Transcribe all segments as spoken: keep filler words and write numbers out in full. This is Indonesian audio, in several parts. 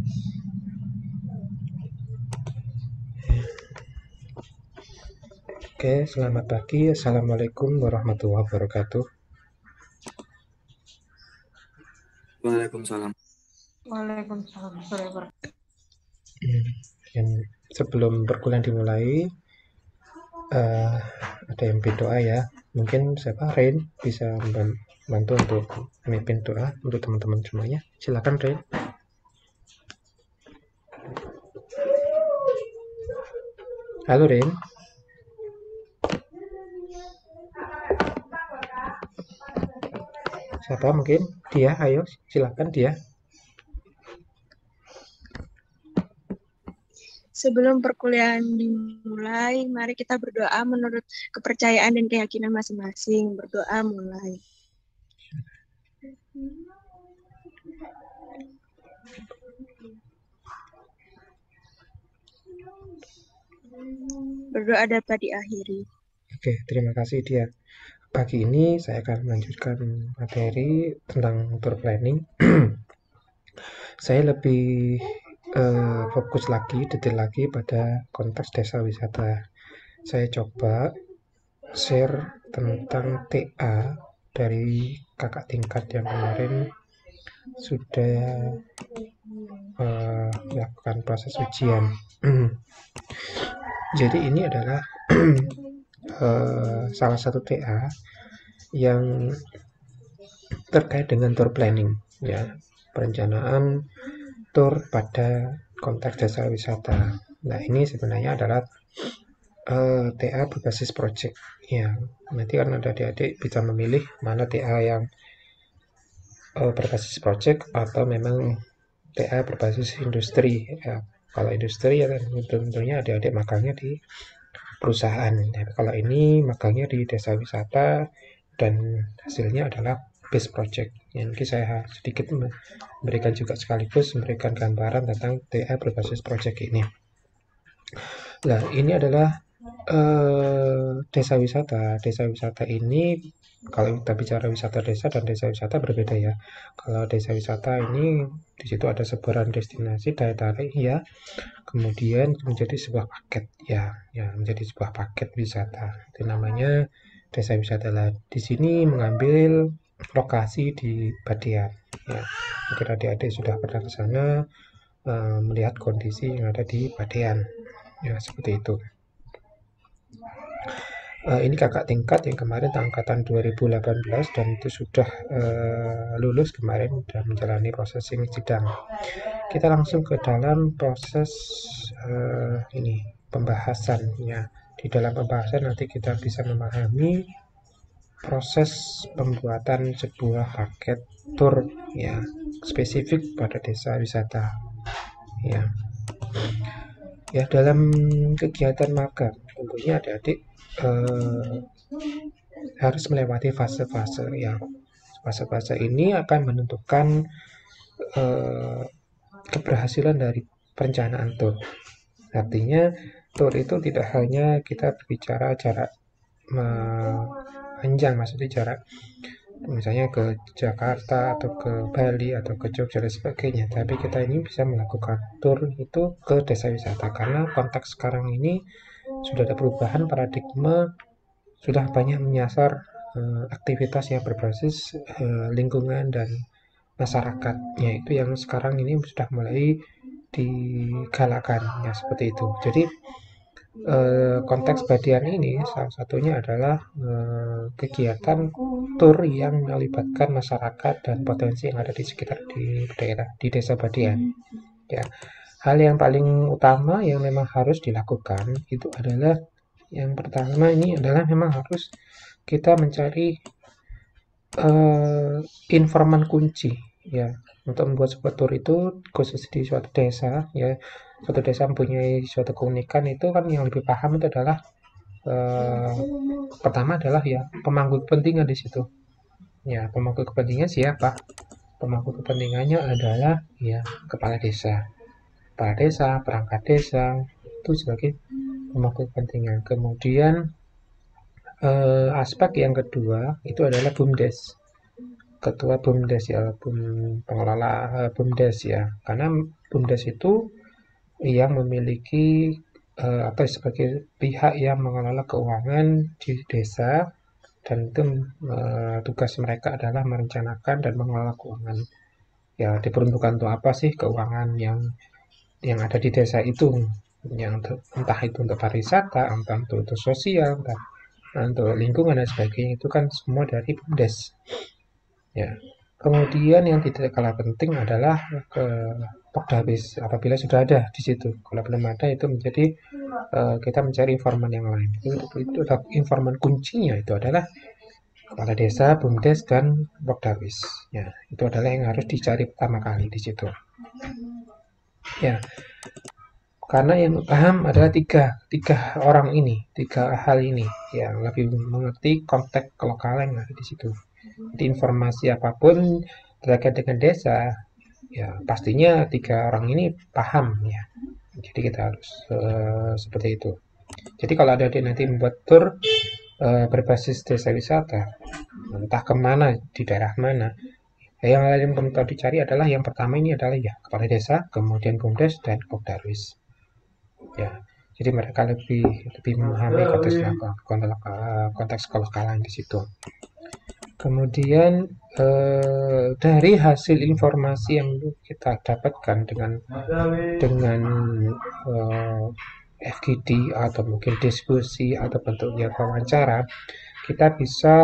Oke, selamat pagi. Assalamualaikum warahmatullahi wabarakatuh. Waalaikumsalam. Waalaikumsalam warahmatullahi wabarakatuh. Hmm, Dan sebelum perkuliahan dimulai, eh, ada yang pimpin doa ya. Mungkin siapa Rain bisa membantu untuk memimpin doa untuk teman-teman semuanya. Silakan Rain. Halo Rain. Siapa mungkin? Dia, ayo silakan dia. Sebelum perkuliahan dimulai, mari kita berdoa menurut kepercayaan dan keyakinan masing-masing. Berdoa mulai. Berdoa dapat diakhiri. Oke, terima kasih dia. Pagi ini saya akan melanjutkan materi tentang tour planning. Saya lebih uh, fokus lagi, detail lagi pada konteks desa wisata. Saya coba share tentang T A dari kakak tingkat yang kemarin sudah uh, melakukan proses ujian. Jadi ini adalah uh, salah satu T A yang terkait dengan tour planning, ya, perencanaan tour pada konteks desa wisata. Nah, ini sebenarnya adalah uh, T A berbasis project. Ya, nanti kan ada adik-adik bisa memilih mana T A yang uh, berbasis project atau memang T A berbasis industri. Ya, kalau industri ya tentunya adik-adik magangnya di perusahaan. Ya, kalau ini magangnya di desa wisata dan hasilnya adalah base project. Yang mungkin saya sedikit memberikan juga sekaligus memberikan gambaran tentang T A berbasis project ini. Nah, ini adalah uh, desa wisata. Desa wisata ini kalau kita bicara wisata desa dan desa wisata berbeda ya. Kalau desa wisata ini di situ ada sebaran destinasi daya tarik ya. Kemudian menjadi sebuah paket ya, ya menjadi sebuah paket wisata. Itu namanya desa wisata. Lah, di sini mengambil lokasi di Badian. Ya, mungkin adik-adik sudah pernah ke sana uh, melihat kondisi yang ada di Badian. Ya, seperti itu. Uh, ini kakak tingkat yang kemarin angkatan dua ribu delapan belas dan itu sudah uh, lulus kemarin dan menjalani processing sidang. Kita langsung ke dalam proses uh, ini pembahasannya. Di dalam pembahasan nanti kita bisa memahami proses pembuatan sebuah paket tour ya spesifik pada desa wisata ya. Ya, dalam kegiatan magang tentunya adik-adik eh, harus melewati fase-fase yang fase-fase ini akan menentukan eh, keberhasilan dari perencanaan tour. Artinya tour itu tidak hanya kita berbicara jarak panjang, maksudnya jarak misalnya ke Jakarta atau ke Bali atau ke Jogja dan sebagainya, tapi kita ini bisa melakukan tour itu ke desa wisata karena konteks sekarang ini sudah ada perubahan paradigma, sudah banyak menyasar uh, aktivitas yang berbasis uh, lingkungan dan masyarakat, yaitu yang sekarang ini sudah mulai digalakan ya seperti itu. Jadi eh, konteks Badian ini salah satunya adalah eh, kegiatan tur yang melibatkan masyarakat dan potensi yang ada di sekitar di daerah di desa Badian. Ya, hal yang paling utama yang memang harus dilakukan itu adalah yang pertama ini adalah memang harus kita mencari uh, informan kunci ya untuk membuat sebuah tour itu khusus di suatu desa ya, suatu desa mempunyai suatu keunikan itu kan yang lebih paham itu adalah uh, pertama adalah ya pemangku kepentingan di situ ya. Pemangku kepentingan siapa? Pemangku kepentingannya adalah ya kepala desa, kepala desa, perangkat desa itu sebagai pemangku kepentingan. Kemudian uh, aspek yang kedua itu adalah BUMDes. ketua BUMDes ya, BUM, pengelola uh, BUMDes ya, karena BUMDes itu yang memiliki uh, atau sebagai pihak yang mengelola keuangan di desa, dan itu uh, tugas mereka adalah merencanakan dan mengelola keuangan. Ya, diperuntukkan untuk apa sih keuangan yang yang ada di desa itu, yang entah itu untuk pariwisata, entah untuk, untuk sosial, entah untuk lingkungan dan sebagainya, itu kan semua dari BUMDes. Ya. Kemudian yang tidak kalah penting adalah ke Pokdabes apabila sudah ada di situ. Kalau belum ada itu menjadi uh, kita mencari informan yang lain. Itu, itu adalah informan kuncinya itu adalah kepala desa, BUMDes, dan Pokdabes. Ya, itu adalah yang harus dicari pertama kali di situ. Ya, karena yang paham adalah tiga, tiga orang ini, tiga hal ini yang lebih mengerti konteks lokal yang ada di situ. Jadi informasi apapun terkait dengan desa, ya pastinya tiga orang ini paham ya. Jadi kita harus uh, seperti itu. Jadi kalau ada dia nanti membuat tur uh, berbasis desa wisata, entah kemana, di daerah mana, yang lain perlu dicari adalah yang pertama ini adalah ya kepala desa, kemudian BUMDes dan Pokdabes. Ya, jadi mereka lebih lebih memahami konteks lokal, konteks, konteks kelokalan di situ. Kemudian eh, dari hasil informasi yang kita dapatkan dengan dengan eh, F G D atau mungkin diskusi atau bentuknya wawancara, kita bisa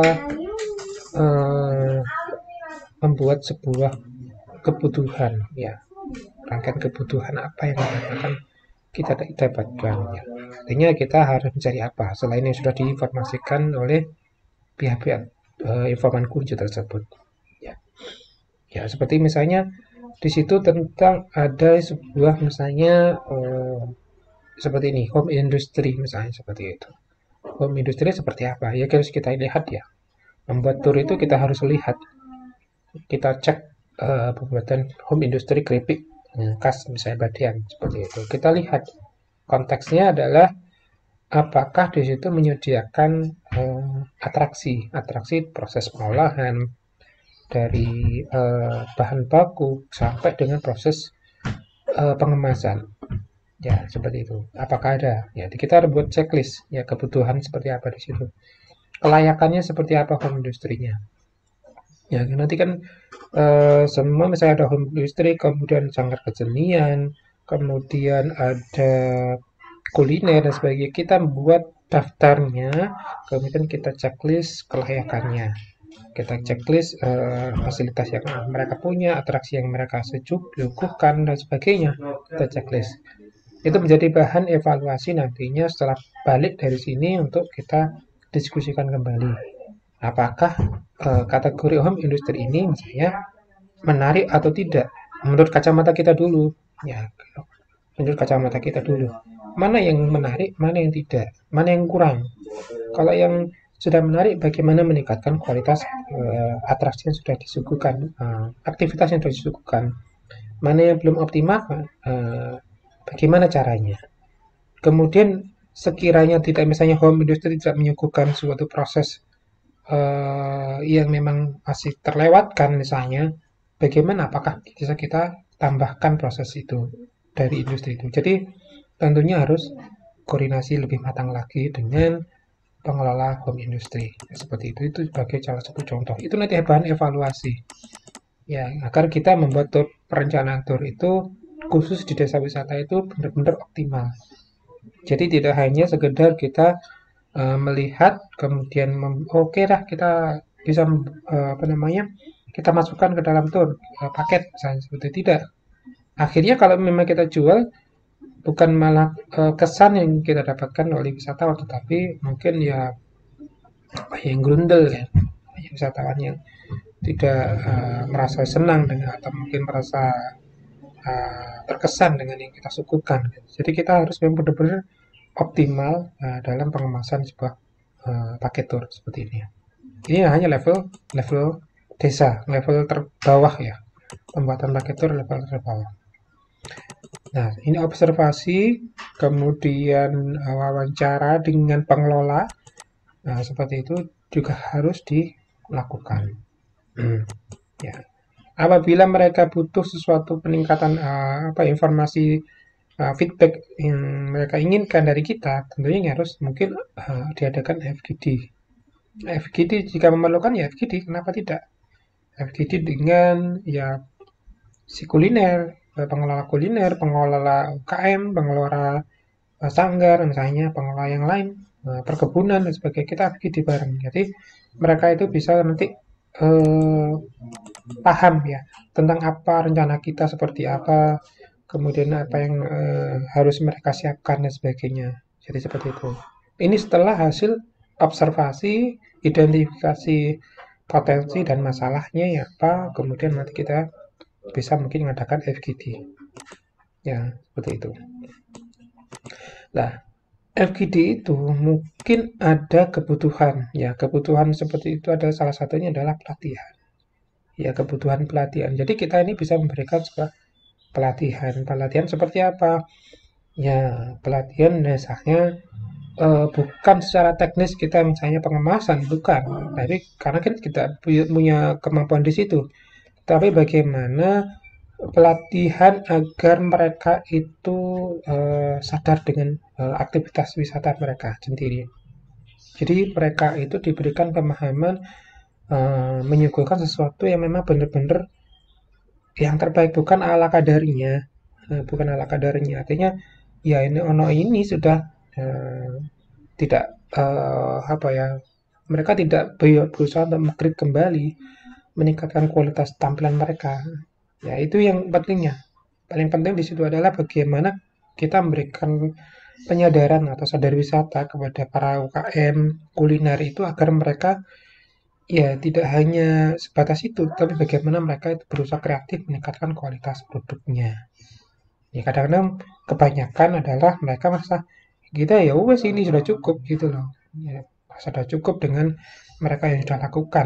eh, membuat sebuah kebutuhan, ya, rangkaian kebutuhan apa yang akan kita dapatkan. Ya. Artinya kita harus mencari apa selain yang sudah diinformasikan oleh pihak-pihak uh, informan kunci tersebut. Ya. Ya, seperti misalnya di situ tentang ada sebuah misalnya uh, seperti ini, home industry misalnya seperti itu. Home industry seperti apa? Ya harus kita lihat ya. Membuat tur itu kita harus lihat. Kita cek uh, pembuatan home industry keripik khas misalnya Badian seperti itu. Kita lihat konteksnya adalah apakah di situ menyediakan uh, atraksi, atraksi proses pengolahan dari uh, bahan baku sampai dengan proses uh, pengemasan. Ya, seperti itu. Apakah ada? Ya, kita harus buat checklist ya kebutuhan seperti apa di situ. Kelayakannya seperti apa home industrinya. Ya, nanti kan uh, semua misalnya ada home industry, kemudian sanggar kesenian, kemudian ada kuliner dan sebagainya. Kita buat daftarnya, kemudian kita checklist kelayakannya. Kita checklist uh, fasilitas yang mereka punya, atraksi yang mereka suguhkan dan sebagainya. Kita checklist. Itu menjadi bahan evaluasi nantinya setelah balik dari sini untuk kita diskusikan kembali. Apakah uh, kategori home industry ini misalnya menarik atau tidak menurut kacamata kita dulu. Ya, menurut kacamata kita dulu. Mana yang menarik, mana yang tidak, mana yang kurang. Kalau yang sudah menarik, bagaimana meningkatkan kualitas uh, atraksi yang sudah disuguhkan, uh, aktivitas yang sudah disuguhkan. Mana yang belum optimal, uh, bagaimana caranya. Kemudian sekiranya tidak, misalnya home industry tidak menyuguhkan suatu proses uh, yang memang masih terlewatkan misalnya, bagaimana, apakah bisa kita tambahkan proses itu dari industri itu. Jadi tentunya harus koordinasi lebih matang lagi dengan pengelola home industry. Seperti itu, itu sebagai salah satu contoh. Itu nanti bahan evaluasi. Ya, agar kita membuat tur, perencanaan tur itu khusus di desa wisata itu benar-benar optimal. Jadi tidak hanya sekedar kita uh, melihat kemudian oke okay lah kita bisa uh, apa namanya kita masukkan ke dalam tur uh, paket misalnya, seperti tidak. Akhirnya kalau memang kita jual bukan malah uh, kesan yang kita dapatkan oleh wisatawan, tetapi mungkin ya yang grundel ya, wisatawan yang tidak uh, merasa senang dengan atau mungkin merasa uh, terkesan dengan yang kita suguhkan. Jadi kita harus memang benar-benar optimal uh, dalam pengemasan sebuah uh, paket tour seperti ini. Ini hanya level level desa, level terbawah ya. Pembuatan paket tour level terbawah. Nah, ini observasi, kemudian uh, wawancara dengan pengelola. Nah, seperti itu juga harus dilakukan. Hmm. Ya, apabila mereka butuh sesuatu peningkatan uh, apa informasi uh, feedback yang mereka inginkan dari kita, tentunya harus mungkin uh, diadakan F G D. F G D jika memerlukan ya F G D, kenapa tidak? F G D dengan ya si kuliner, pengelola kuliner, pengelola U K M, pengelola uh, sanggar, misalnya pengelola yang lain, uh, perkebunan dan sebagainya, kita F G D bareng. Jadi mereka itu bisa nanti uh, paham ya tentang apa rencana kita seperti apa, kemudian apa yang uh, harus mereka siapkan dan sebagainya. Jadi seperti itu. Ini setelah hasil observasi, identifikasi potensi dan masalahnya ya apa, kemudian nanti kita bisa mungkin mengadakan F G D. Ya, seperti itu. Nah, F G D itu mungkin ada kebutuhan. Ya, kebutuhan seperti itu adalah salah satunya adalah pelatihan. Ya, kebutuhan pelatihan. Jadi kita ini bisa memberikan sebuah pelatihan. Pelatihan seperti apa? Ya, pelatihan misalnya uh, bukan secara teknis kita misalnya pengemasan, bukan. Tapi karena kan kita punya kemampuan di situ. Tapi bagaimana pelatihan agar mereka itu uh, sadar dengan uh, aktivitas wisata mereka sendiri. Jadi mereka itu diberikan pemahaman uh, menyuguhkan sesuatu yang memang benar-benar yang terbaik, bukan ala kadarnya, uh, bukan ala kadarnya. Artinya ya ini ono ini sudah uh, tidak uh, apa ya, mereka tidak berusaha untuk mengkrit kembali, meningkatkan kualitas tampilan mereka. Ya, itu yang pentingnya. Paling penting di situ adalah bagaimana kita memberikan penyadaran atau sadar wisata kepada para U K M kuliner itu agar mereka ya tidak hanya sebatas itu, tapi bagaimana mereka itu berusaha kreatif meningkatkan kualitas produknya. Ya kadang-kadang kebanyakan adalah mereka merasa kita ya wes ini sudah cukup gitu loh. Ya, sudah cukup dengan mereka yang sudah lakukan.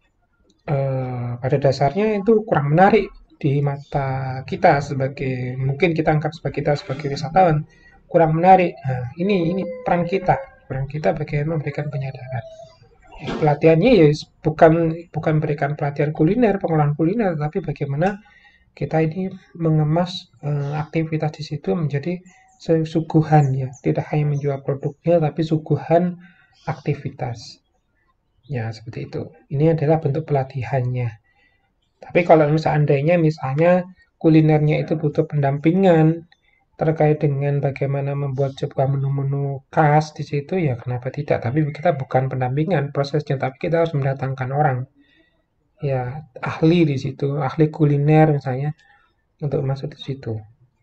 Uh, pada dasarnya itu kurang menarik di mata kita sebagai mungkin kita anggap sebagai kita sebagai wisatawan kurang menarik. Nah, ini ini peran kita, peran kita bagaimana memberikan penyadaran. Pelatihannya ya bukan bukan memberikan pelatihan kuliner, pengolahan kuliner, tapi bagaimana kita ini mengemas uh, aktivitas di situ menjadi suguhan ya, tidak hanya menjual produknya tapi suguhan aktivitas. Ya, seperti itu. Ini adalah bentuk pelatihannya. Tapi kalau seandainya misalnya kulinernya itu butuh pendampingan terkait dengan bagaimana membuat sebuah menu-menu khas di situ, ya kenapa tidak? Tapi kita bukan pendampingan prosesnya, tapi kita harus mendatangkan orang. Ya, ahli di situ, ahli kuliner misalnya untuk masuk di situ.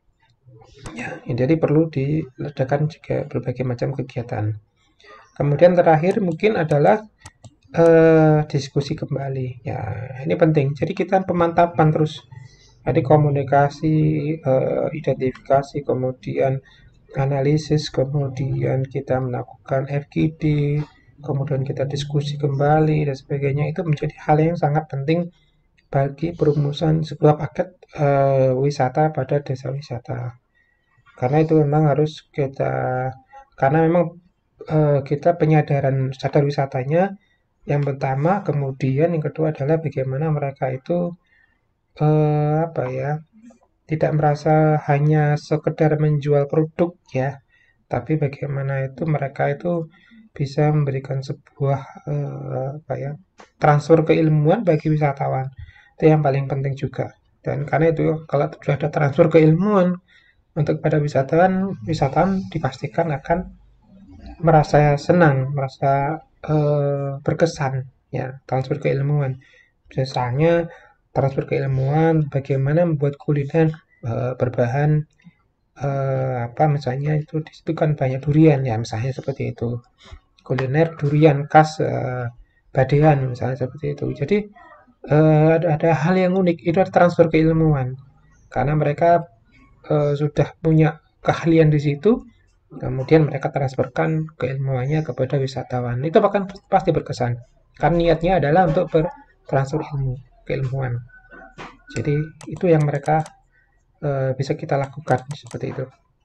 Ya, jadi perlu diledakan juga berbagai macam kegiatan. Kemudian terakhir mungkin adalah Uh, diskusi kembali. Ya, ini penting. Jadi kita pemantapan terus. Jadi komunikasi, uh, identifikasi, kemudian analisis, kemudian kita melakukan F G D, kemudian kita diskusi kembali dan sebagainya. Itu menjadi hal yang sangat penting bagi perumusan sebuah paket uh, wisata pada desa wisata. Karena itu memang harus kita, karena memang uh, kita penyadaran sadar wisatanya yang pertama, kemudian yang kedua adalah bagaimana mereka itu eh, apa ya, tidak merasa hanya sekedar menjual produk ya, tapi bagaimana itu mereka itu bisa memberikan sebuah eh, apa ya, transfer keilmuan bagi wisatawan. Itu yang paling penting juga. Dan karena itu kalau sudah ada transfer keilmuan untuk pada wisatawan, wisatawan dipastikan akan merasa senang, merasa uh, berkesan ya, transfer keilmuan. Misalnya transfer keilmuan bagaimana membuat kuliner uh, berbahan uh, apa misalnya itu di situ kan banyak durian ya, misalnya seperti itu. Kuliner durian khas uh, Badean misalnya seperti itu. Jadi uh, ada, ada hal yang unik itu ada transfer keilmuan karena mereka uh, sudah punya keahlian di situ. Kemudian mereka transferkan keilmuannya kepada wisatawan. Itu bahkan pasti berkesan. Karena niatnya adalah untuk bertransfer ilmu, keilmuan. Jadi itu yang mereka e, bisa kita lakukan seperti itu.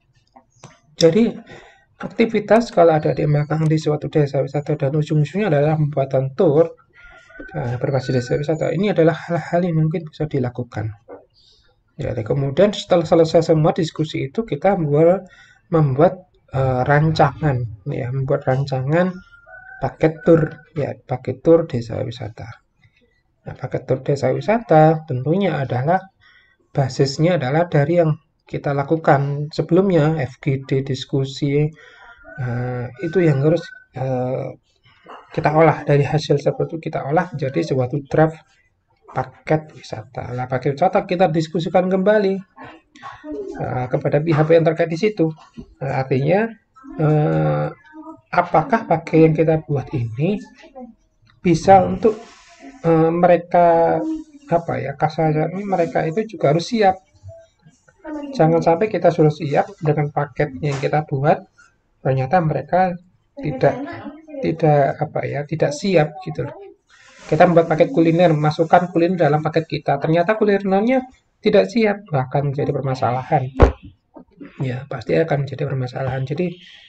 Jadi aktivitas kalau ada di belakang di suatu desa wisata dan ujung-ujungnya adalah pembuatan tour, uh, berbasis desa wisata. Ini adalah hal-hal yang mungkin bisa dilakukan. Ya, kemudian setelah selesai semua diskusi itu kita membuat, membuat uh, rancangan, ya, membuat rancangan paket tur, ya, paket tur desa wisata. Nah, paket tur desa wisata tentunya adalah basisnya adalah dari yang kita lakukan sebelumnya, F G D, diskusi, uh, itu yang harus uh, kita olah. Dari hasil seperti itu kita olah menjadi suatu draft paket wisata. Nah, paket wisata kita diskusikan kembali uh, kepada pihak yang terkait di situ. Uh, artinya uh, apakah paket yang kita buat ini bisa untuk uh, mereka apa ya kasarnya mereka itu juga harus siap. Jangan sampai kita sudah siap dengan paket yang kita buat, ternyata mereka tidak tidak apa ya tidak siap gitu. Kita membuat paket kuliner, masukkan kuliner dalam paket kita, ternyata kulinernya tidak siap, bahkan menjadi permasalahan. Ya pasti akan menjadi permasalahan. Jadi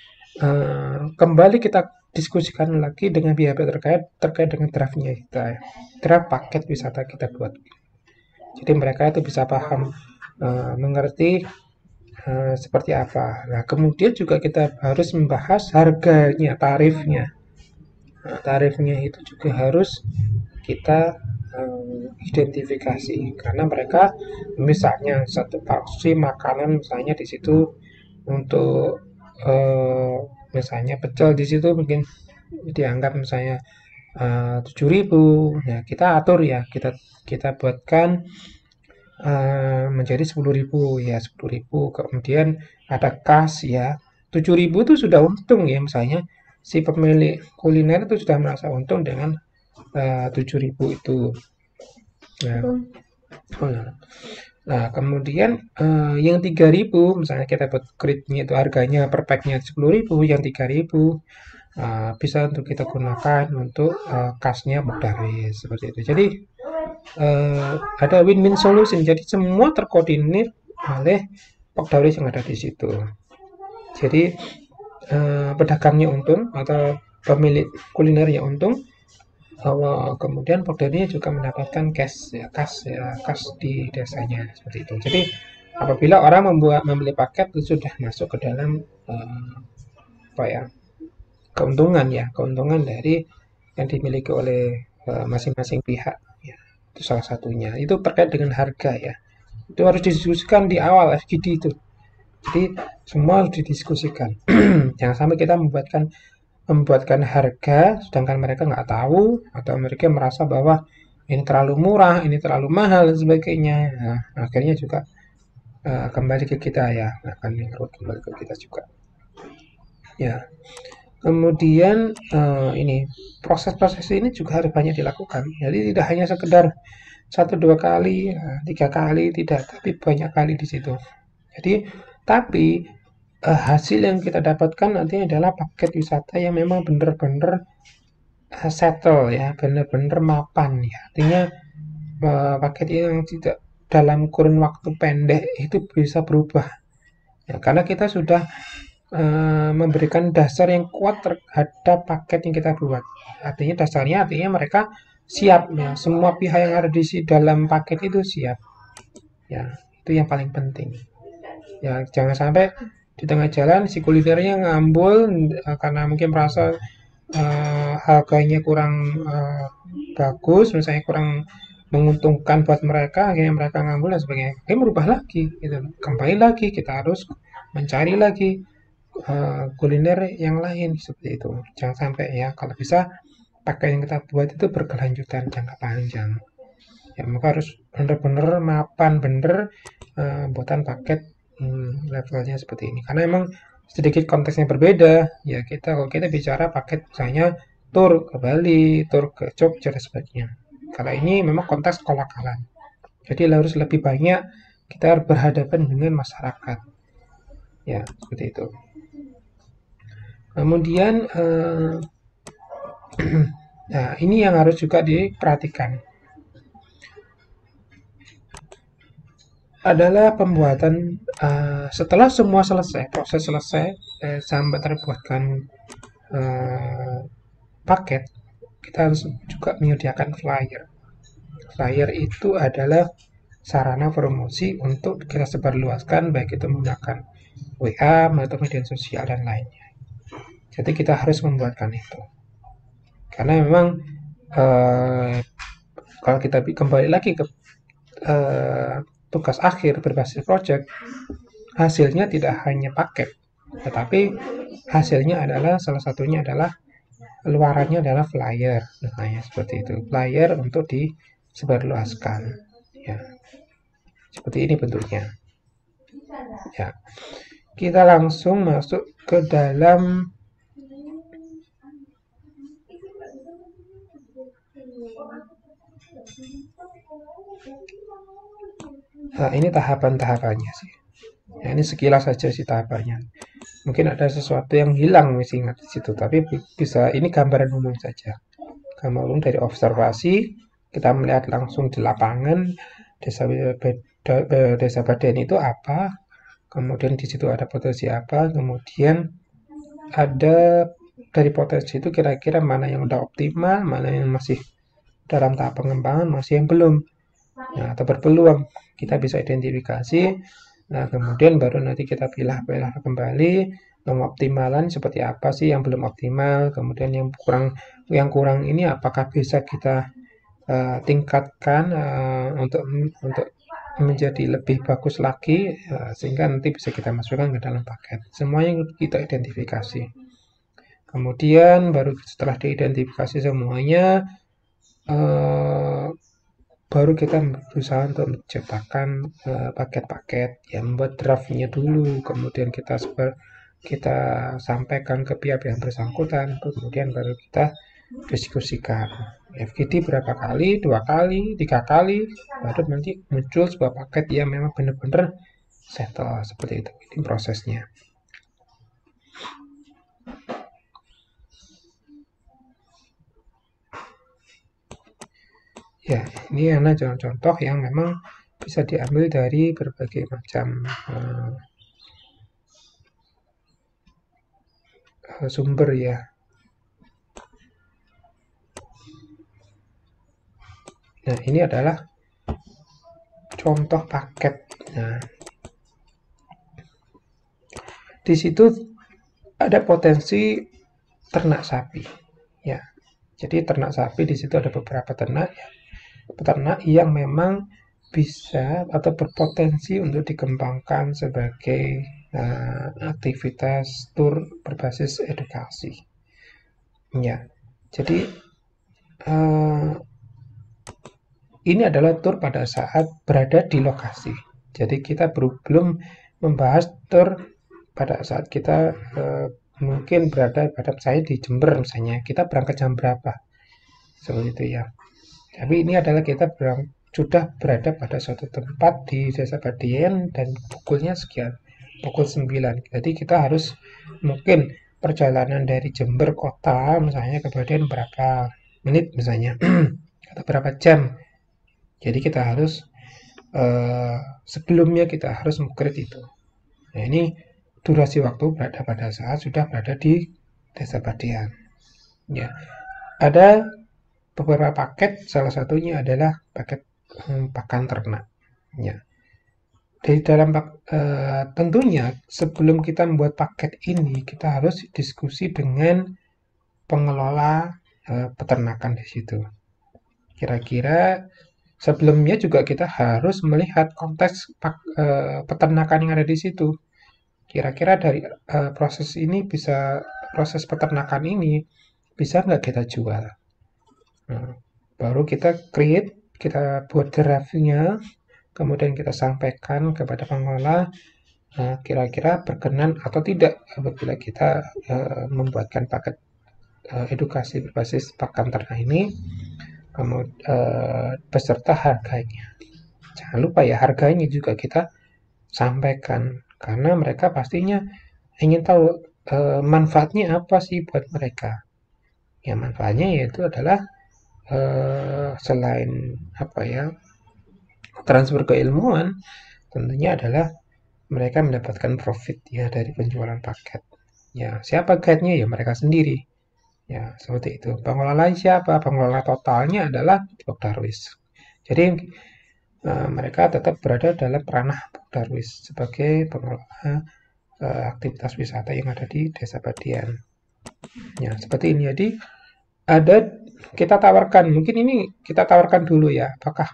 uh, kembali kita diskusikan lagi dengan pihak terkait terkait dengan draftnya kita, draft paket wisata kita buat. Jadi mereka itu bisa paham, uh, mengerti uh, seperti apa. Nah kemudian juga kita harus membahas harganya, tarifnya. Nah, tarifnya itu juga harus kita uh, identifikasi karena mereka misalnya satu porsi makanan misalnya di situ untuk uh, misalnya pecel di situ mungkin dianggap misalnya tujuh ribu, ya kita atur ya kita kita buatkan uh, menjadi sepuluh ribu ya sepuluh ribu, kemudian ada kas ya tujuh ribu itu sudah untung ya, misalnya si pemilik kuliner itu sudah merasa untung dengan uh, tujuh ribu itu. Nah, nah kemudian uh, yang tiga ribu misalnya kita buat gridnya itu harganya per packnya sepuluh ribu, yang tiga ribu uh, bisa untuk kita gunakan untuk uh, kasnya Bukdaris seperti itu. Jadi uh, ada win-win solution, jadi semua terkoordinir oleh Bukdaris yang ada di situ. Jadi uh, pedagangnya untung atau pemilik kulinernya untung, uh, kemudian Bukdarisnya juga mendapatkan cash ya, kas ya, kas di desanya seperti itu. Jadi apabila orang membuat membeli paket itu sudah masuk ke dalam uh, apa ya keuntungan ya, keuntungan dari yang dimiliki oleh masing-masing uh, pihak ya. Itu salah satunya. Itu terkait dengan harga ya. Itu harus didiskusikan di awal F G D itu. Jadi semua harus didiskusikan. Jangan sampai kita membuatkan membuatkan harga sedangkan mereka nggak tahu atau mereka merasa bahwa ini terlalu murah, ini terlalu mahal dan sebagainya. Nah, akhirnya juga uh, kembali ke kita ya, akan kembali ke kita juga. Ya. Kemudian uh, ini proses-proses ini juga harus banyak dilakukan. Jadi tidak hanya sekedar satu dua kali, tiga kali, tidak, tapi banyak kali di situ. Jadi tapi uh, hasil yang kita dapatkan nanti adalah paket wisata yang memang benar-benar uh, settle ya, benar-benar mapan ya. Artinya uh, paket yang tidak dalam kurun waktu pendek itu bisa berubah. Ya, karena kita sudah Uh, memberikan dasar yang kuat terhadap paket yang kita buat. Artinya dasarnya artinya mereka siap ya, semua pihak yang ada di dalam paket itu siap. Ya, itu yang paling penting. Ya, jangan sampai di tengah jalan si kulinernya ngambul uh, karena mungkin merasa uh, harganya kurang uh, bagus, misalnya kurang menguntungkan buat mereka, akhirnya mereka ngambul dan sebagainya. Oke, merubah lagi, gitu. Kembali lagi, kita harus mencari lagi Uh, kuliner yang lain seperti itu. Jangan sampai ya, kalau bisa pakai yang kita buat itu berkelanjutan jangka panjang. Ya, maka harus benar-benar mapan bener uh, buatan paket hmm, levelnya seperti ini. Karena emang sedikit konteksnya berbeda. Ya kita kalau kita bicara paket misalnya tur ke Bali, tur ke Jogja dan sebagainya. Kalau ini memang konteks kolakalan. Jadi harus lebih banyak kita berhadapan dengan masyarakat. Ya seperti itu. Kemudian eh, nah ini yang harus juga diperhatikan adalah pembuatan uh, setelah semua selesai, proses selesai eh, sampai terbuatkan uh, paket, kita harus juga menyediakan flyer. Flyer itu adalah sarana promosi untuk kita sebarluaskan, baik itu menggunakan W A atau media sosial dan lainnya. Jadi kita harus membuatkan itu. Karena memang eh, kalau kita kembali lagi ke eh, tugas akhir berbasis project, hasilnya tidak hanya paket, tetapi hasilnya adalah salah satunya adalah luarannya adalah flyer, misalnya seperti itu, flyer untuk disebarluaskan. Ya, seperti ini bentuknya. Ya, kita langsung masuk ke dalam nah, ini tahapan-tahapannya sih. Ya, ini sekilas saja sih tahapannya. Mungkin ada sesuatu yang hilang mesti ingat di situ, tapi bisa ini gambaran umum saja. Gambaran umum dari observasi, kita melihat langsung di lapangan desa desa Baden itu apa, kemudian di situ ada potensi apa, kemudian ada dari potensi itu kira-kira mana yang udah optimal, mana yang masih dalam tahap pengembangan, masih yang belum, nah, atau berpeluang kita bisa identifikasi. Nah, kemudian baru nanti kita pilah-pilah kembali pengoptimalan seperti apa sih yang belum optimal, kemudian yang kurang yang kurang ini apakah bisa kita uh, tingkatkan uh, untuk untuk menjadi lebih bagus lagi, uh, sehingga nanti bisa kita masukkan ke dalam paket. Semuanya kita identifikasi. Kemudian baru setelah diidentifikasi semuanya, uh, baru kita berusaha untuk menciptakan paket-paket, uh, ya membuat draftnya dulu, kemudian kita sebar, kita sampaikan ke pihak yang bersangkutan, kemudian baru kita diskusikan F G D berapa kali, dua kali, tiga kali, baru nanti muncul sebuah paket yang memang benar-benar settle, seperti itu. Ini prosesnya. Ya, ini adalah contoh-contoh yang memang bisa diambil dari berbagai macam uh, sumber ya. Nah, ini adalah contoh paket. Nah, di situ ada potensi ternak sapi. Ya, jadi ternak sapi di situ ada beberapa ternak ya. Peternak yang memang bisa atau berpotensi untuk dikembangkan sebagai uh, aktivitas tur berbasis edukasi. Ya, jadi uh, ini adalah tur pada saat berada di lokasi. Jadi kita belum membahas tur pada saat kita uh, mungkin berada pada saya di Jember misalnya, kita berangkat jam berapa, seperti itu ya. Tapi ini adalah kita berang, sudah berada pada suatu tempat di desa Baden dan pukulnya sekian, pukul sembilan. Jadi kita harus mungkin perjalanan dari Jember kota misalnya ke Baden berapa menit misalnya, atau berapa jam. Jadi kita harus uh, sebelumnya kita harus mengkrit itu. Nah, ini durasi waktu berada pada saat sudah berada di desa Baden. Ya, ada beberapa paket, salah satunya adalah paket hmm, pakan ternak. Ya. Di dalam uh, tentunya sebelum kita membuat paket ini, kita harus diskusi dengan pengelola uh, peternakan di situ. Kira-kira sebelumnya juga kita harus melihat konteks pak, uh, peternakan yang ada di situ. Kira-kira dari uh, proses ini bisa proses peternakan ini bisa nggak kita jual? Nah, baru kita create, kita buat draftnya, kemudian kita sampaikan kepada pengelola kira-kira uh, berkenan atau tidak apabila kita uh, membuatkan paket uh, edukasi berbasis pakan ternak ini, kemudian uh, beserta harganya. Jangan lupa ya, harganya juga kita sampaikan, karena mereka pastinya ingin tahu uh, manfaatnya apa sih buat mereka. Ya, manfaatnya yaitu adalah Uh, selain apa ya transfer keilmuan, tentunya adalah mereka mendapatkan profit ya dari penjualan paket. Ya, siapa guide-nya? Ya mereka sendiri. Ya, seperti itu. Pengelola siapa? Pengelola totalnya adalah Bog Darwis. Jadi uh, mereka tetap berada dalam ranah Bog Darwis sebagai pengelola uh, aktivitas wisata yang ada di Desa Badian. Ya, seperti ini. Jadi ada kita tawarkan, mungkin ini kita tawarkan dulu ya, apakah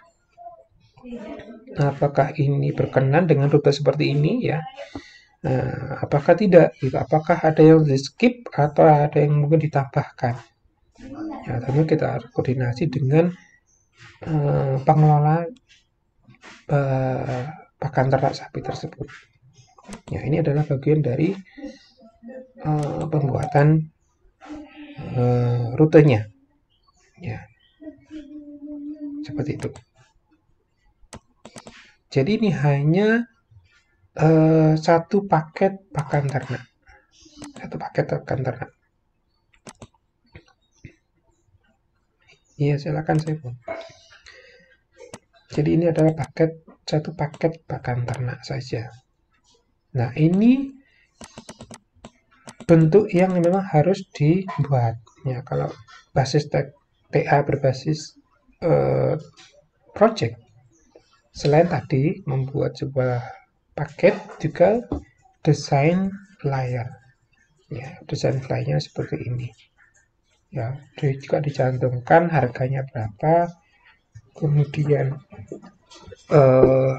apakah ini berkenan dengan rute seperti ini ya. Nah, apakah tidak? Gitu. Apakah ada yang di skip atau ada yang mungkin ditambahkan? Ya, tentu kita harus koordinasi dengan uh, pengelola uh, pakan ternak sapi tersebut. Ya, ini adalah bagian dari uh, pembuatan uh, rutenya. Ya, seperti itu. Jadi ini hanya uh, satu paket pakan ternak, satu paket pakan ternak. Iya, silakan saya pun. Jadi ini adalah paket satu paket pakan ternak saja. Nah, ini bentuk yang memang harus dibuat. Ya, kalau basis T A berbasis uh, project, selain tadi membuat sebuah paket, juga desain flyer. Ya, desain flyernya seperti ini. Ya, juga dicantumkan harganya berapa, kemudian uh,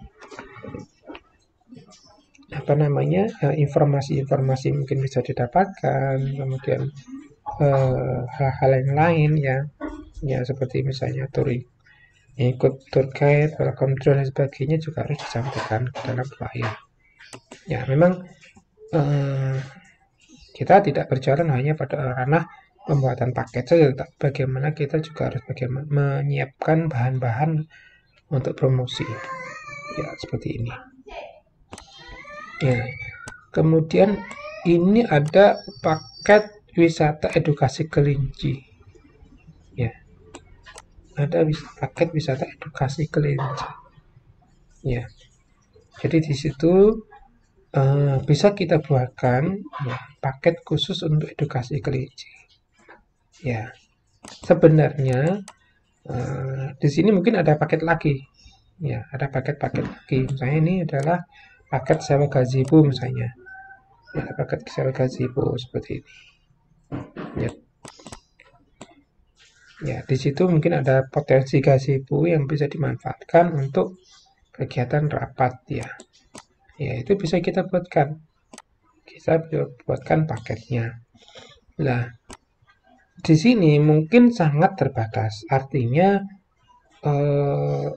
apa namanya informasi-informasi mungkin bisa didapatkan, kemudian hal-hal uh, yang lain ya, ya seperti misalnya touring, ikut tour guide, welcome drone dan sebagainya juga harus disampaikan ke dalam flyer. Ya, memang uh, kita tidak berjalan hanya pada ranah pembuatan paket saja, tetapi bagaimana kita juga harus bagaimana menyiapkan bahan-bahan untuk promosi. Ya, seperti ini. Ya, kemudian ini ada paket wisata edukasi kelinci. Ya, ada wis paket wisata edukasi kelinci. Ya, jadi di situ uh, bisa kita buatkan ya, paket khusus untuk edukasi kelinci. Ya, sebenarnya uh, di sini mungkin ada paket lagi. Ya, ada paket-paket lagi. Misalnya ini adalah paket sewa gazebo misalnya. Ya, paket sewa gazebo seperti ini. Ya. Ya, di situ mungkin ada potensi gazebo yang bisa dimanfaatkan untuk kegiatan rapat ya. Ya, itu bisa kita buatkan. Kita buatkan paketnya. Nah, di sini mungkin sangat terbatas. Artinya eh,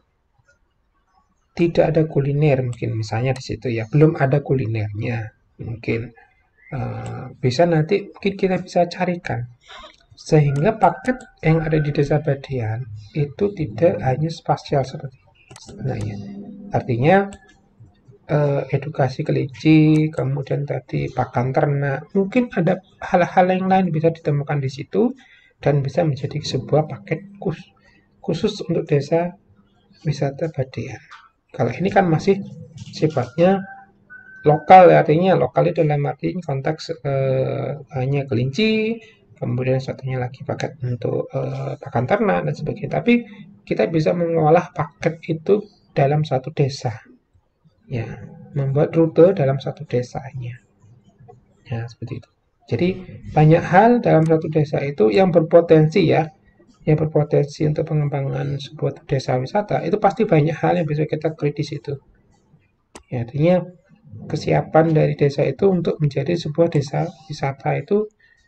tidak ada kuliner mungkin misalnya di situ ya, belum ada kulinernya mungkin uh, bisa nanti mungkin kita bisa carikan sehingga paket yang ada di Desa Badian itu tidak hanya spasial seperti ini sebenarnya. Artinya uh, edukasi kelinci, kemudian tadi pakan ternak, mungkin ada hal-hal yang lain bisa ditemukan di situ dan bisa menjadi sebuah paket khusus, khusus untuk Desa Wisata Badian. Kalau ini kan masih sifatnya lokal, artinya lokal itu dalam arti konteks eh, hanya kelinci, kemudian satunya lagi paket untuk eh, pakan ternak dan sebagainya. Tapi kita bisa mengolah paket itu dalam satu desa, ya, membuat rute dalam satu desanya, ya seperti itu. Jadi banyak hal dalam satu desa itu yang berpotensi ya. yang berpotensi untuk pengembangan sebuah desa wisata, itu pasti banyak hal yang bisa kita kritis itu. Ya, artinya kesiapan dari desa itu untuk menjadi sebuah desa wisata itu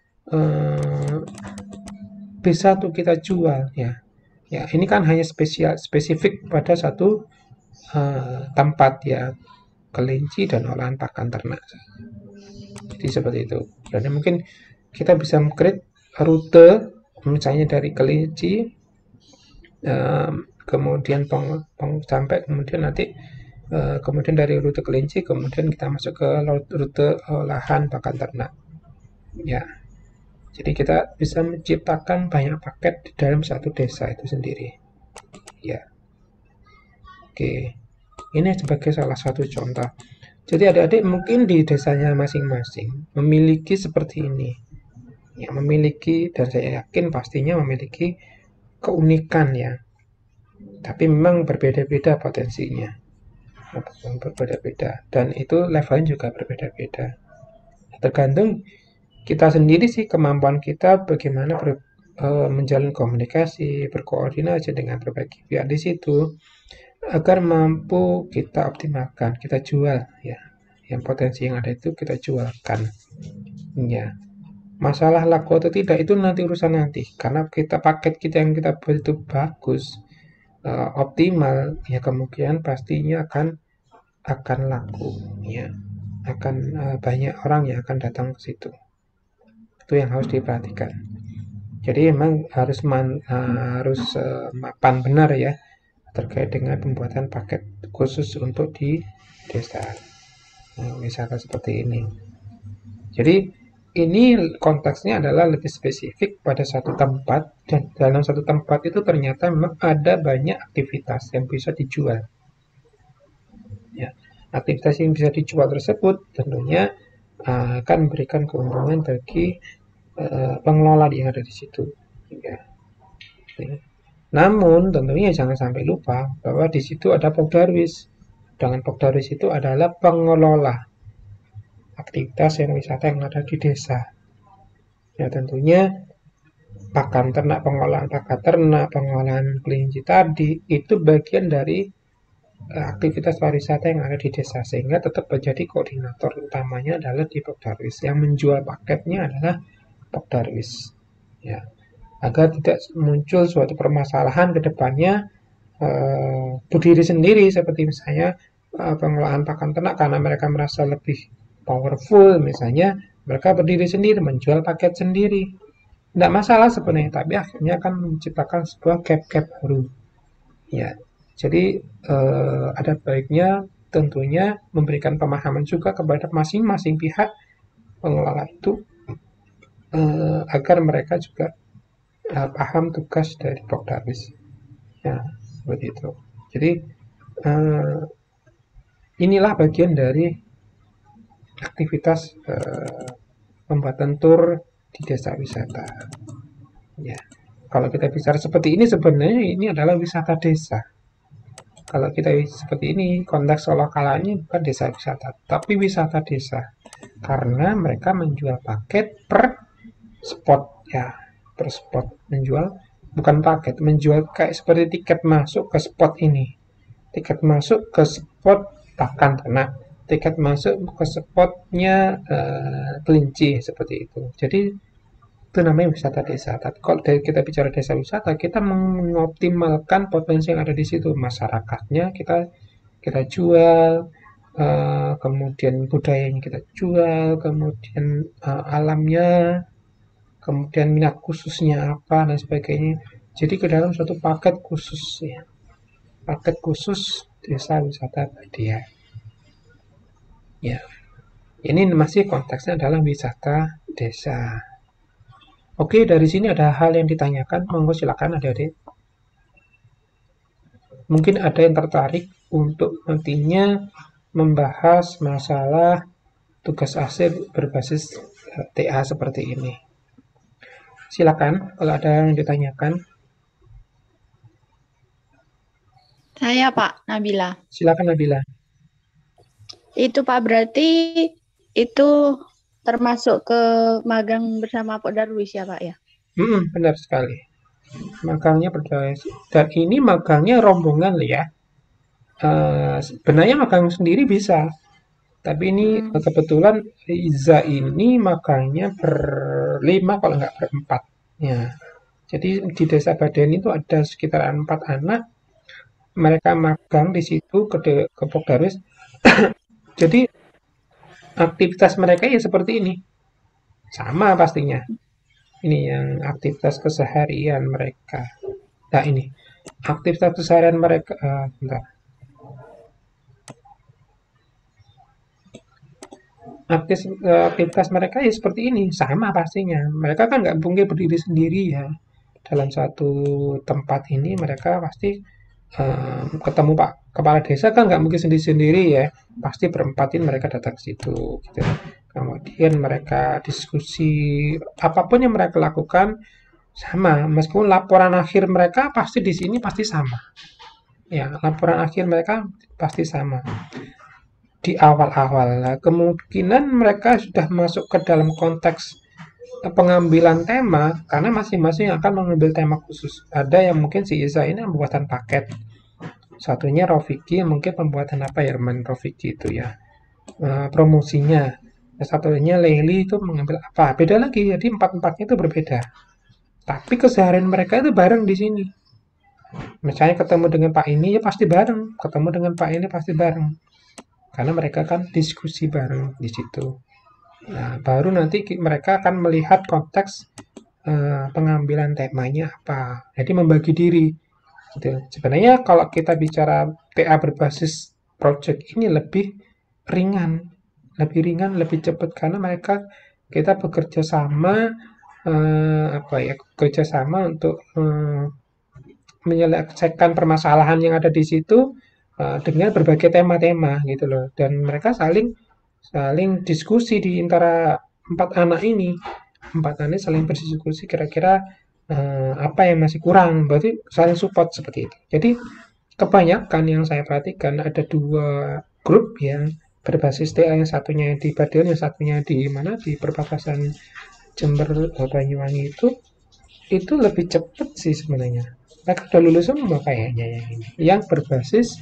eh, bisa untuk kita jual ya. Ya, ini kan hanya spesial spesifik pada satu eh, tempat ya, kelinci dan olahan pakan ternak. Jadi seperti itu. Dan mungkin kita bisa create rute misalnya dari kelinci um, kemudian peng, peng, sampai kemudian nanti uh, kemudian dari rute kelinci kemudian kita masuk ke rute olahan pakan ternak ya. Jadi kita bisa menciptakan banyak paket di dalam satu desa itu sendiri ya. Oke, ini sebagai salah satu contoh. Jadi adik-adik mungkin di desanya masing-masing memiliki seperti ini ya, memiliki, dan saya yakin pastinya memiliki keunikan ya, tapi memang berbeda-beda potensinya, berbeda-beda, dan itu levelnya juga berbeda-beda. Tergantung kita sendiri sih, kemampuan kita bagaimana ber, e, menjalin komunikasi, berkoordinasi dengan berbagai pihak di situ agar mampu kita optimalkan, kita jual ya. Yang potensi yang ada itu kita jualkan. Ya. Masalah laku atau tidak itu nanti urusan nanti, karena kita paket kita yang kita buat itu bagus, uh, optimal, ya kemungkinan pastinya akan akan laku, ya, akan uh, banyak orang yang akan datang ke situ. Itu yang harus diperhatikan. Jadi memang harus man, uh, harus uh, mapan benar ya terkait dengan pembuatan paket khusus untuk di desa, nah, wisata seperti ini. Jadi ini konteksnya adalah lebih spesifik pada satu tempat, dan dalam satu tempat itu ternyata memang ada banyak aktivitas yang bisa dijual. Ya, aktivitas yang bisa dijual tersebut tentunya uh, akan memberikan keuntungan bagi uh, pengelola yang ada di situ. Ya. Ya. Namun tentunya jangan sampai lupa bahwa di situ ada Pokdarwis. Dengan Pokdarwis itu adalah pengelola aktivitas yang wisata yang ada di desa. Ya tentunya pakan ternak, pengolahan pakan ternak, pengolahan kelinci tadi itu bagian dari uh, aktivitas pariwisata yang ada di desa, sehingga tetap menjadi koordinator utamanya adalah di Pokdarwis. Yang menjual paketnya adalah Pokdarwis. Ya. Agar tidak muncul suatu permasalahan ke depannya uh, berdiri sendiri, seperti misalnya uh, pengolahan pakan ternak karena mereka merasa lebih powerful, misalnya mereka berdiri sendiri menjual paket sendiri, tidak masalah sebenarnya, tapi akhirnya akan menciptakan sebuah gap-gap baru ya. Jadi uh, ada baiknya tentunya memberikan pemahaman juga kepada masing-masing pihak pengelola itu uh, agar mereka juga Uh, paham tugas dari Pokdarwis. Ya, seperti itu. Jadi uh, inilah bagian dari aktivitas uh, pembuatan tur di desa wisata. Ya, kalau kita bicara seperti ini sebenarnya ini adalah wisata desa. Kalau kita seperti ini konteks lokalnya bukan desa wisata, tapi wisata desa, karena mereka menjual paket per spot ya. Per spot menjual, bukan paket, menjual kayak seperti tiket masuk ke spot ini, tiket masuk ke spot pakan ternak, tiket masuk ke spotnya uh, kelinci, seperti itu. Jadi itu namanya wisata desa. Tapi kalau kita bicara desa wisata, kita mengoptimalkan potensi yang ada di situ, masyarakatnya kita kita jual, uh, kemudian budayanya kita jual, kemudian uh, alamnya, kemudian minat khususnya apa dan sebagainya. Jadi ke dalam suatu paket khusus ya, paket khusus desa wisata Badia. Ya, ini masih konteksnya adalah wisata desa. Oke, dari sini ada hal yang ditanyakan, monggo silakan adik-adik. Mungkin ada yang tertarik untuk nantinya membahas masalah tugas akhir berbasis T A seperti ini. Silakan kalau ada yang ditanyakan. Saya Pak Nabila. Silakan Nabila. Itu Pak berarti itu termasuk ke magang bersama Pokdarwis ya Pak ya? Hmm, benar sekali. Magangnya Pokdarwis. Dan ini magangnya rombongan ya. Uh, sebenarnya magang sendiri bisa. Tapi ini hmm. kebetulan Iza ini magangnya berlima kalau nggak berempat. Ya. Jadi di desa Baden itu ada sekitar empat anak. Mereka magang di situ ke, ke Pokdarwis. Jadi aktivitas mereka ya seperti ini. Sama pastinya. Ini yang aktivitas keseharian mereka. Nah ini. Aktivitas keseharian mereka. Uh, bentar. Aktivitas mereka ya seperti ini, sama pastinya. Mereka kan nggak mungkin berdiri sendiri ya. Dalam satu tempat ini mereka pasti um, ketemu Pak Kepala Desa kan nggak mungkin sendiri-sendiri ya. Pasti berempatin mereka datang ke situ. Gitu. kemudian mereka diskusi, apapun yang mereka lakukan sama, meskipun laporan akhir mereka pasti di sini pasti sama. Ya, laporan akhir mereka pasti sama di awal-awal. Nah, kemungkinan mereka sudah masuk ke dalam konteks pengambilan tema karena masing-masing akan mengambil tema khusus. Ada yang mungkin si Iza ini pembuatan paket, satunya Rofiki mungkin pembuatan apa ya, Herman Rofiki itu ya, uh, promosinya. Satunya Leili itu mengambil apa, beda lagi. Jadi empat-empatnya itu berbeda, tapi keseharian mereka itu bareng di sini. Misalnya ketemu dengan Pak ini ya pasti bareng, ketemu dengan Pak ini pasti bareng, karena mereka kan diskusi bareng di situ. Nah, baru nanti mereka akan melihat konteks uh, pengambilan temanya apa. Jadi membagi diri. Gitu. Sebenarnya kalau kita bicara T A berbasis project ini lebih ringan, lebih ringan, lebih cepat karena mereka kita bekerja sama, uh, apa ya, bekerja sama untuk uh, menyelesaikan permasalahan yang ada di situ uh, dengan berbagai tema-tema gitu loh. Dan mereka saling saling diskusi di antara empat anak ini. Empat anak saling berdiskusi kira-kira uh, apa yang masih kurang. Berarti saling support seperti itu. Jadi kebanyakan yang saya perhatikan ada dua grup yang berbasis T A, yang satunya di Badiun, yang satunya di mana di perbatasan Jember Banyuwangi itu itu lebih cepat sih sebenarnya. Mereka udah lulus semua kayaknya yang ini, yang berbasis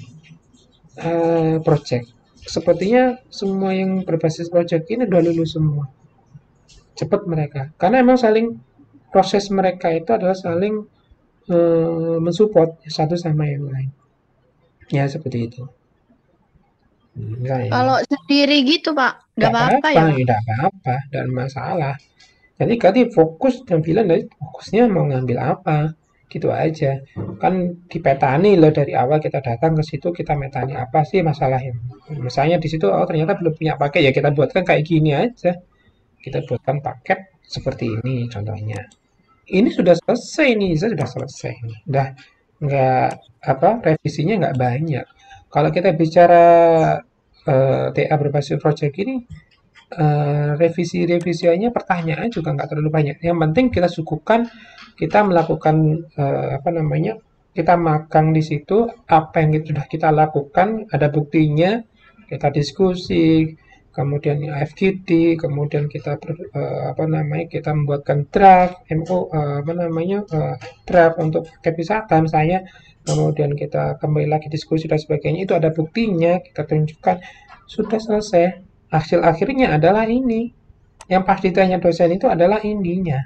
uh, project. Sepertinya semua yang berbasis project ini udah lulus semua. Cepat mereka. Karena emang saling, proses mereka itu adalah saling uh, mensupport satu sama yang lain. Ya, seperti itu. Misalnya, Kalau sendiri gitu, Pak, nggak apa-apa ya? Tidak apa-apa, dan masalah. Jadi kali fokus dan bilang dari fokusnya mau ngambil apa, gitu aja. Kan dipetani loh dari awal kita datang ke situ, kita metani apa sih masalahnya. Misalnya di situ, oh ternyata belum punya paket, ya kita buatkan kayak gini aja. Kita buatkan paket seperti ini contohnya. Ini sudah selesai nih, sudah selesai nih. Udah nggak apa, revisinya nggak banyak. Kalau kita bicara uh, T A berbasis project ini, uh, revisi-revisiannya pertanyaan juga nggak terlalu banyak. Yang penting kita cukupkan, kita melakukan uh, apa namanya, kita magang di situ, apa yang sudah kita lakukan, ada buktinya, kita diskusi, kemudian F G D, kemudian kita ber, uh, apa namanya, kita membuatkan draft, M O, uh, apa namanya, uh, draft untuk paket wisata misalnya, kemudian kita kembali lagi diskusi dan sebagainya, itu ada buktinya, kita tunjukkan, sudah selesai. Hasil akhirnya adalah ini. Yang pasti ditanya dosen itu adalah indinya.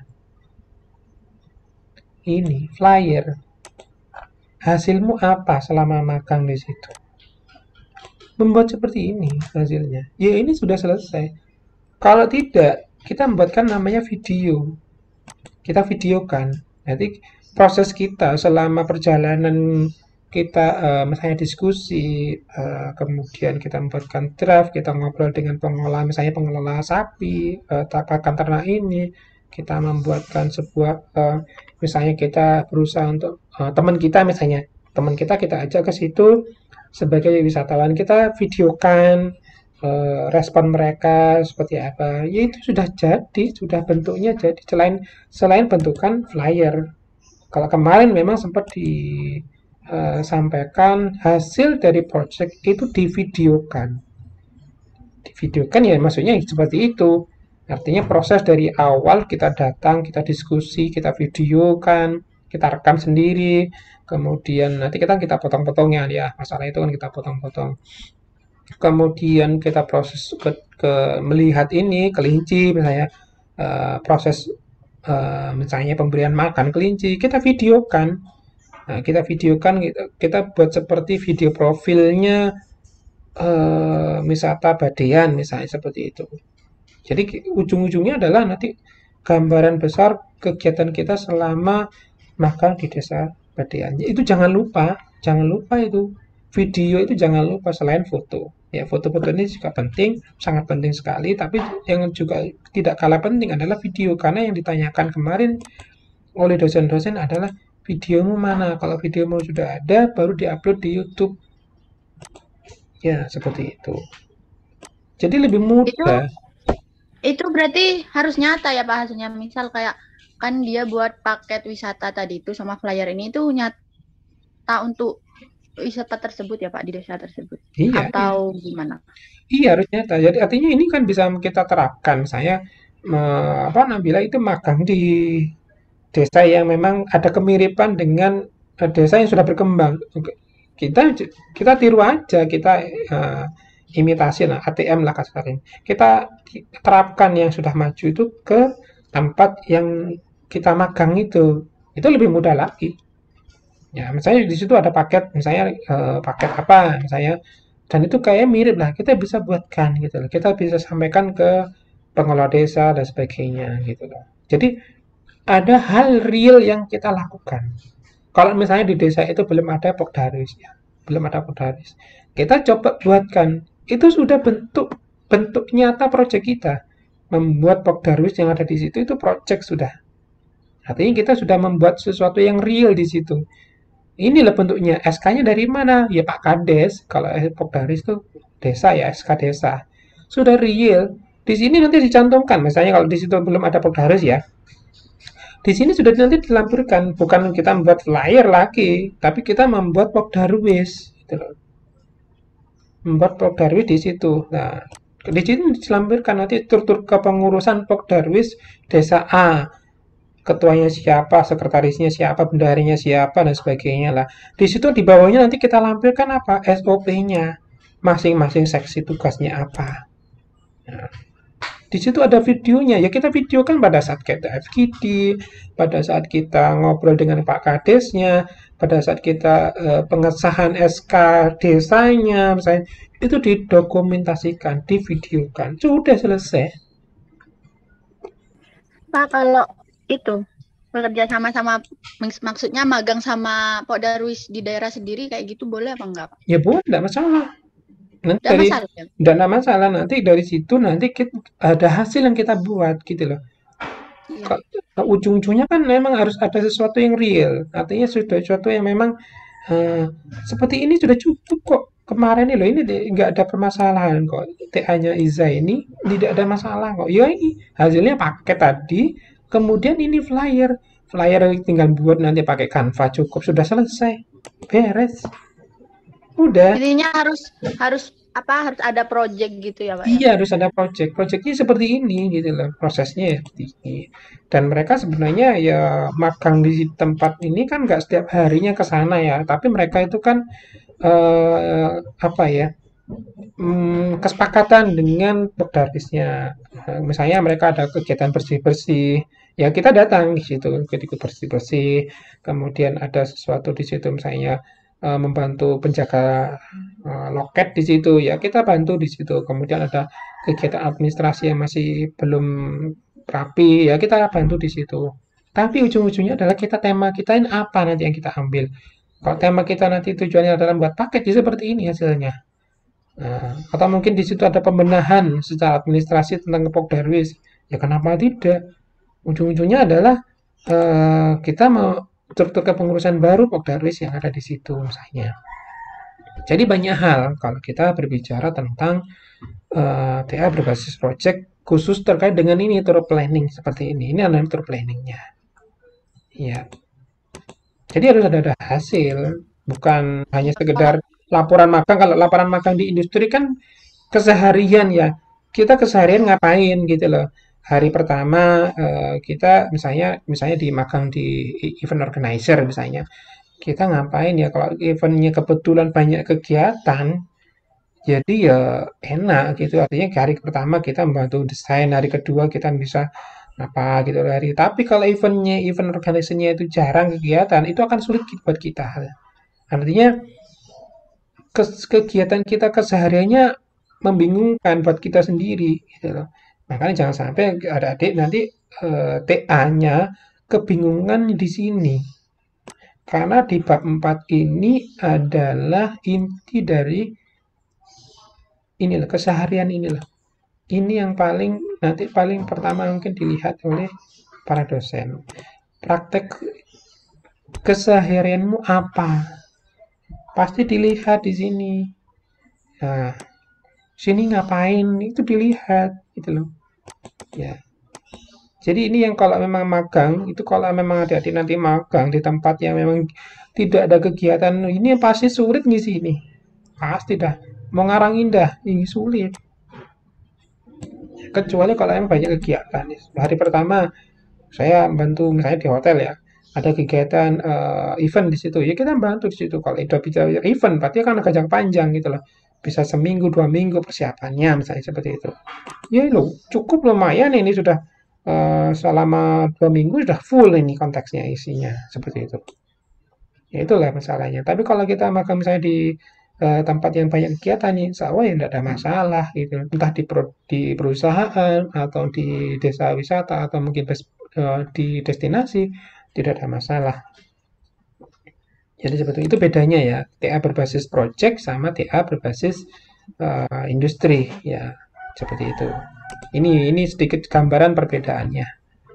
Ini, flyer. Hasilmu apa selama magang di situ? Membuat seperti ini hasilnya. Ya ini sudah selesai. Kalau tidak, kita membuatkan namanya video. Kita videokan. Nanti proses kita selama perjalanan kita uh, misalnya diskusi, uh, kemudian kita membuatkan draft, kita ngobrol dengan pengelola, misalnya pengelola sapi, uh, pakan ternak ini, kita membuatkan sebuah, uh, misalnya kita berusaha untuk uh, teman kita, misalnya teman kita kita ajak ke situ sebagai wisatawan, kita videokan uh, respon mereka seperti apa, ya itu sudah jadi, sudah bentuknya jadi, selain selain bentukan flyer. Kalau kemarin memang sempat disampaikan hasil dari project itu divideokan. Divideokan ya maksudnya seperti itu. Artinya proses dari awal kita datang, kita diskusi, kita videokan, kita rekam sendiri, kemudian nanti kita kita potong-potongnya ya, masalah itu kan kita potong-potong. Kemudian kita proses ke, ke melihat ini kelinci misalnya, uh, proses Uh, misalnya pemberian makan kelinci, kita videokan. Nah, kita videokan, kita, kita buat seperti video profilnya uh, wisata Badean, misalnya seperti itu. Jadi ujung-ujungnya adalah nanti gambaran besar kegiatan kita selama makan di desa Badean. Itu jangan lupa, jangan lupa itu video itu jangan lupa selain foto. Ya, foto-foto ini juga penting, sangat penting sekali, tapi yang juga tidak kalah penting adalah video, karena yang ditanyakan kemarin oleh dosen-dosen adalah videomu mana. Kalau videomu sudah ada, baru diupload di YouTube. Ya, seperti itu. Jadi lebih mudah. Itu berarti harus nyata ya Pak hasilnya. Misal kayak kan dia buat paket wisata tadi itu sama flyer ini itu nyata untuk wisata tersebut ya Pak di desa tersebut. Iya, iya, Atau gimana? iya harus nyata. Jadi artinya ini kan bisa kita terapkan. Saya me- apa Nabila itu magang di desa yang memang ada kemiripan dengan eh, desa yang sudah berkembang. Kita kita tiru aja, kita eh, imitasi lah, A T M lah kasarnya. Kita terapkan yang sudah maju itu ke tempat yang kita magang itu. Itu lebih mudah lagi. Ya, misalnya di situ ada paket, misalnya eh, paket apa, misalnya, dan itu kayak mirip lah. Kita bisa buatkan gitu loh. Kita bisa sampaikan ke pengelola desa dan sebagainya gitu loh. Jadi ada hal real yang kita lakukan. Kalau misalnya di desa itu belum ada Pokdarwis ya, belum ada Pokdarwis. Kita coba buatkan. Itu sudah bentuk bentuk nyata proyek kita. Membuat Pokdarwis yang ada di situ itu proyek sudah. Artinya kita sudah membuat sesuatu yang real di situ. Inilah bentuknya. S K-nya dari mana? Ya Pak Kades. Kalau Pokdarwis itu desa ya, S K desa. Sudah real. Di sini nanti dicantumkan. Misalnya kalau di situ belum ada Pokdarwis ya, di sini sudah nanti dilampirkan, bukan kita membuat flyer lagi, tapi kita membuat Pokdarwis, gitu loh. Membuat Pokdarwis di situ. Nah, di sini dilampirkan nanti struktur kepengurusan Pokdarwis desa A, ketuanya siapa, sekretarisnya siapa, bendaharinya siapa, dan sebagainya lah. Di situ di bawahnya nanti kita lampirkan apa? S O P-nya, masing-masing seksi tugasnya apa. Nah, di situ ada videonya, ya kita videokan pada saat kita F G D, pada saat kita ngobrol dengan Pak Kadesnya, pada saat kita eh, pengesahan S K desanya, misalnya itu didokumentasikan, divideokan, sudah selesai. Pak kalau itu bekerja sama-sama maksudnya magang sama Pokdarwis di daerah sendiri kayak gitu boleh apa enggak Pak? Ya boleh, tidak masalah. Nanti Enggak dari masalah ya? tidak ada masalah, nanti dari situ nanti kita, ada hasil yang kita buat gitu loh. Iya. Kalau ujung-ujungnya kan memang harus ada sesuatu yang real, artinya sudah sesuatu yang memang eh, seperti ini sudah cukup kok. Kemarin ini loh, ini di- nggak ada permasalahan kok. T A-nya Iza ini tidak ada masalah kok. Ya ini hasilnya paket tadi, kemudian ini flyer. Flyer tinggal buat nanti pakai Canva cukup, sudah selesai. Beres. Udah. Intinya harus harus apa harus ada project gitu ya Pak ya? Iya, harus ada project. Projectnya seperti ini gitu loh. Prosesnya ya seperti ini. Dan mereka sebenarnya ya magang di tempat ini kan nggak setiap harinya ke sana ya. Tapi mereka itu kan eh, apa ya? Hmm, kesepakatan dengan Pokdarwisnya. Eh, Misalnya mereka ada kegiatan bersih-bersih, ya kita datang di situ, ikut ikut bersih-bersih. Kemudian ada sesuatu di situ, misalnya eh, membantu penjaga eh, loket di situ, ya kita bantu di situ. Kemudian ada kegiatan administrasi yang masih belum rapi, ya kita bantu di situ. Tapi ujung-ujungnya adalah kita tema kita ini apa nanti yang kita ambil. Kalau tema kita nanti tujuannya adalah buat paket, ya seperti ini hasilnya. Nah, atau mungkin di situ ada pembenahan secara administrasi tentang Pokdarwis. Ya kenapa tidak? Ujung-ujungnya adalah eh, kita mau struktur kepengurusan baru Pokdarwis yang ada di situ misalnya. Jadi banyak hal kalau kita berbicara tentang eh, T A berbasis project khusus terkait dengan ini tour planning seperti ini. Ini adalah tour planningnya. Ya, jadi harus ada, ada hasil, bukan hanya sekedar laporan magang. Kalau laporan magang di industri kan keseharian ya. Kita keseharian ngapain gitu loh. Hari pertama eh, kita misalnya misalnya di magang di event organizer misalnya. Kita ngapain ya kalau eventnya kebetulan banyak kegiatan, jadi ya enak gitu. Artinya hari pertama kita membantu desain, hari kedua kita bisa apa gitu hari. Tapi kalau eventnya event organizernya itu jarang kegiatan, itu akan sulit buat kita. Artinya kes- kegiatan kita kesehariannya membingungkan buat kita sendiri gitu loh. Makanya jangan sampai ada adik nanti eh, T A-nya kebingungan di sini. Karena di bab empat ini adalah inti dari inilah keseharian inilah. Ini yang paling nanti paling pertama mungkin dilihat oleh para dosen. Praktek keseharianmu apa? Pasti dilihat di sini. Nah, sini ngapain itu dilihat gitu loh. Ya. Jadi ini yang kalau memang magang, itu kalau memang adik-adik nanti magang di tempat yang memang tidak ada kegiatan, ini pasti sulit ngisi ini. Pasti dah. Mau ngarang indah, ini sulit. Kecuali kalau yang banyak kegiatan. Hari pertama saya bantu misalnya di hotel ya, ada kegiatan eh, event di situ, ya kita bantu di situ. Kalau itu bisa event, berarti kan agak jangka panjang gitu loh. Bisa seminggu, dua minggu persiapannya, misalnya seperti itu. Ya lo cukup lumayan ini sudah eh, selama dua minggu sudah full ini konteksnya isinya seperti itu. Ya itulah masalahnya. Tapi kalau kita makan misalnya di eh, tempat yang banyak kegiatan nih, insya Allah ya tidak ada masalah gitu. Entah di, pro- di perusahaan atau di desa wisata atau mungkin bes- eh, di destinasi tidak ada masalah. Jadi seperti itu bedanya ya. T A berbasis project sama T A berbasis eh, industri ya seperti itu. Ini ini sedikit gambaran perbedaannya.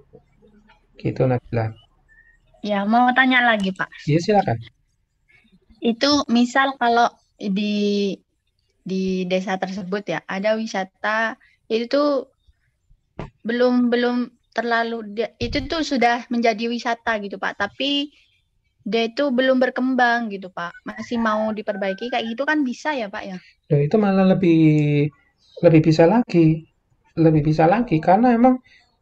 Gitu Nabila. Ya, mau tanya lagi, Pak. Ya silakan. Itu misal kalau di di desa tersebut ya, ada wisata itu tuh belum belum terlalu dia- itu tuh sudah menjadi wisata gitu, Pak. Tapi dia itu belum berkembang gitu, Pak. Masih mau diperbaiki kayak gitu kan bisa ya, Pak ya? Ya, itu malah lebih lebih bisa lagi, lebih bisa lagi karena emang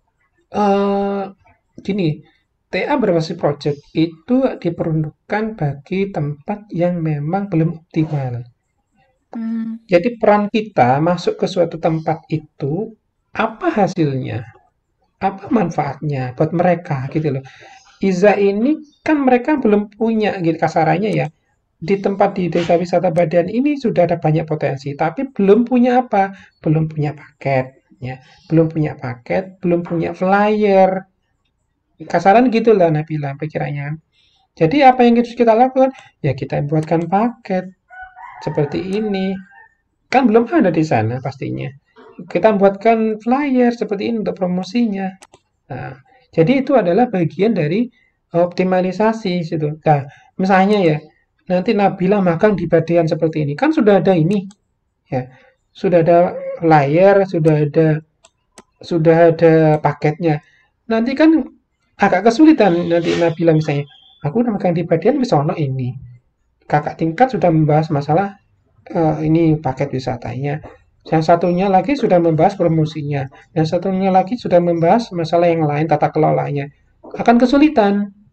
eh gini, T A berbasis project itu diperuntukkan bagi tempat yang memang belum optimal. Hmm. Jadi peran kita masuk ke suatu tempat itu apa hasilnya, apa manfaatnya buat mereka gitu loh. Iza ini kan mereka belum punya gitu kasarannya ya. Di tempat di desa wisata Badian ini sudah ada banyak potensi, tapi belum punya apa? Belum punya paket, ya. Belum punya paket, belum punya flyer. Kasaran gitulah Nabila pikirannya. Jadi apa yang harus kita lakukan? Ya kita buatkan paket seperti ini. Kan belum ada di sana pastinya. Kita buatkan flyer seperti ini untuk promosinya. Nah, jadi itu adalah bagian dari optimalisasi situ. Nah, misalnya ya, nanti Nabila makan di Badian seperti ini, kan sudah ada ini, ya, sudah ada layar, sudah ada sudah ada paketnya. Nanti kan agak kesulitan nanti Nabila misalnya, aku udah makan di Badian bisa ono ini. Kakak tingkat sudah membahas masalah eh, ini paket wisatanya. Yang satunya lagi sudah membahas promosinya. Yang satunya lagi sudah membahas masalah yang lain, tata kelolanya. Akan kesulitan.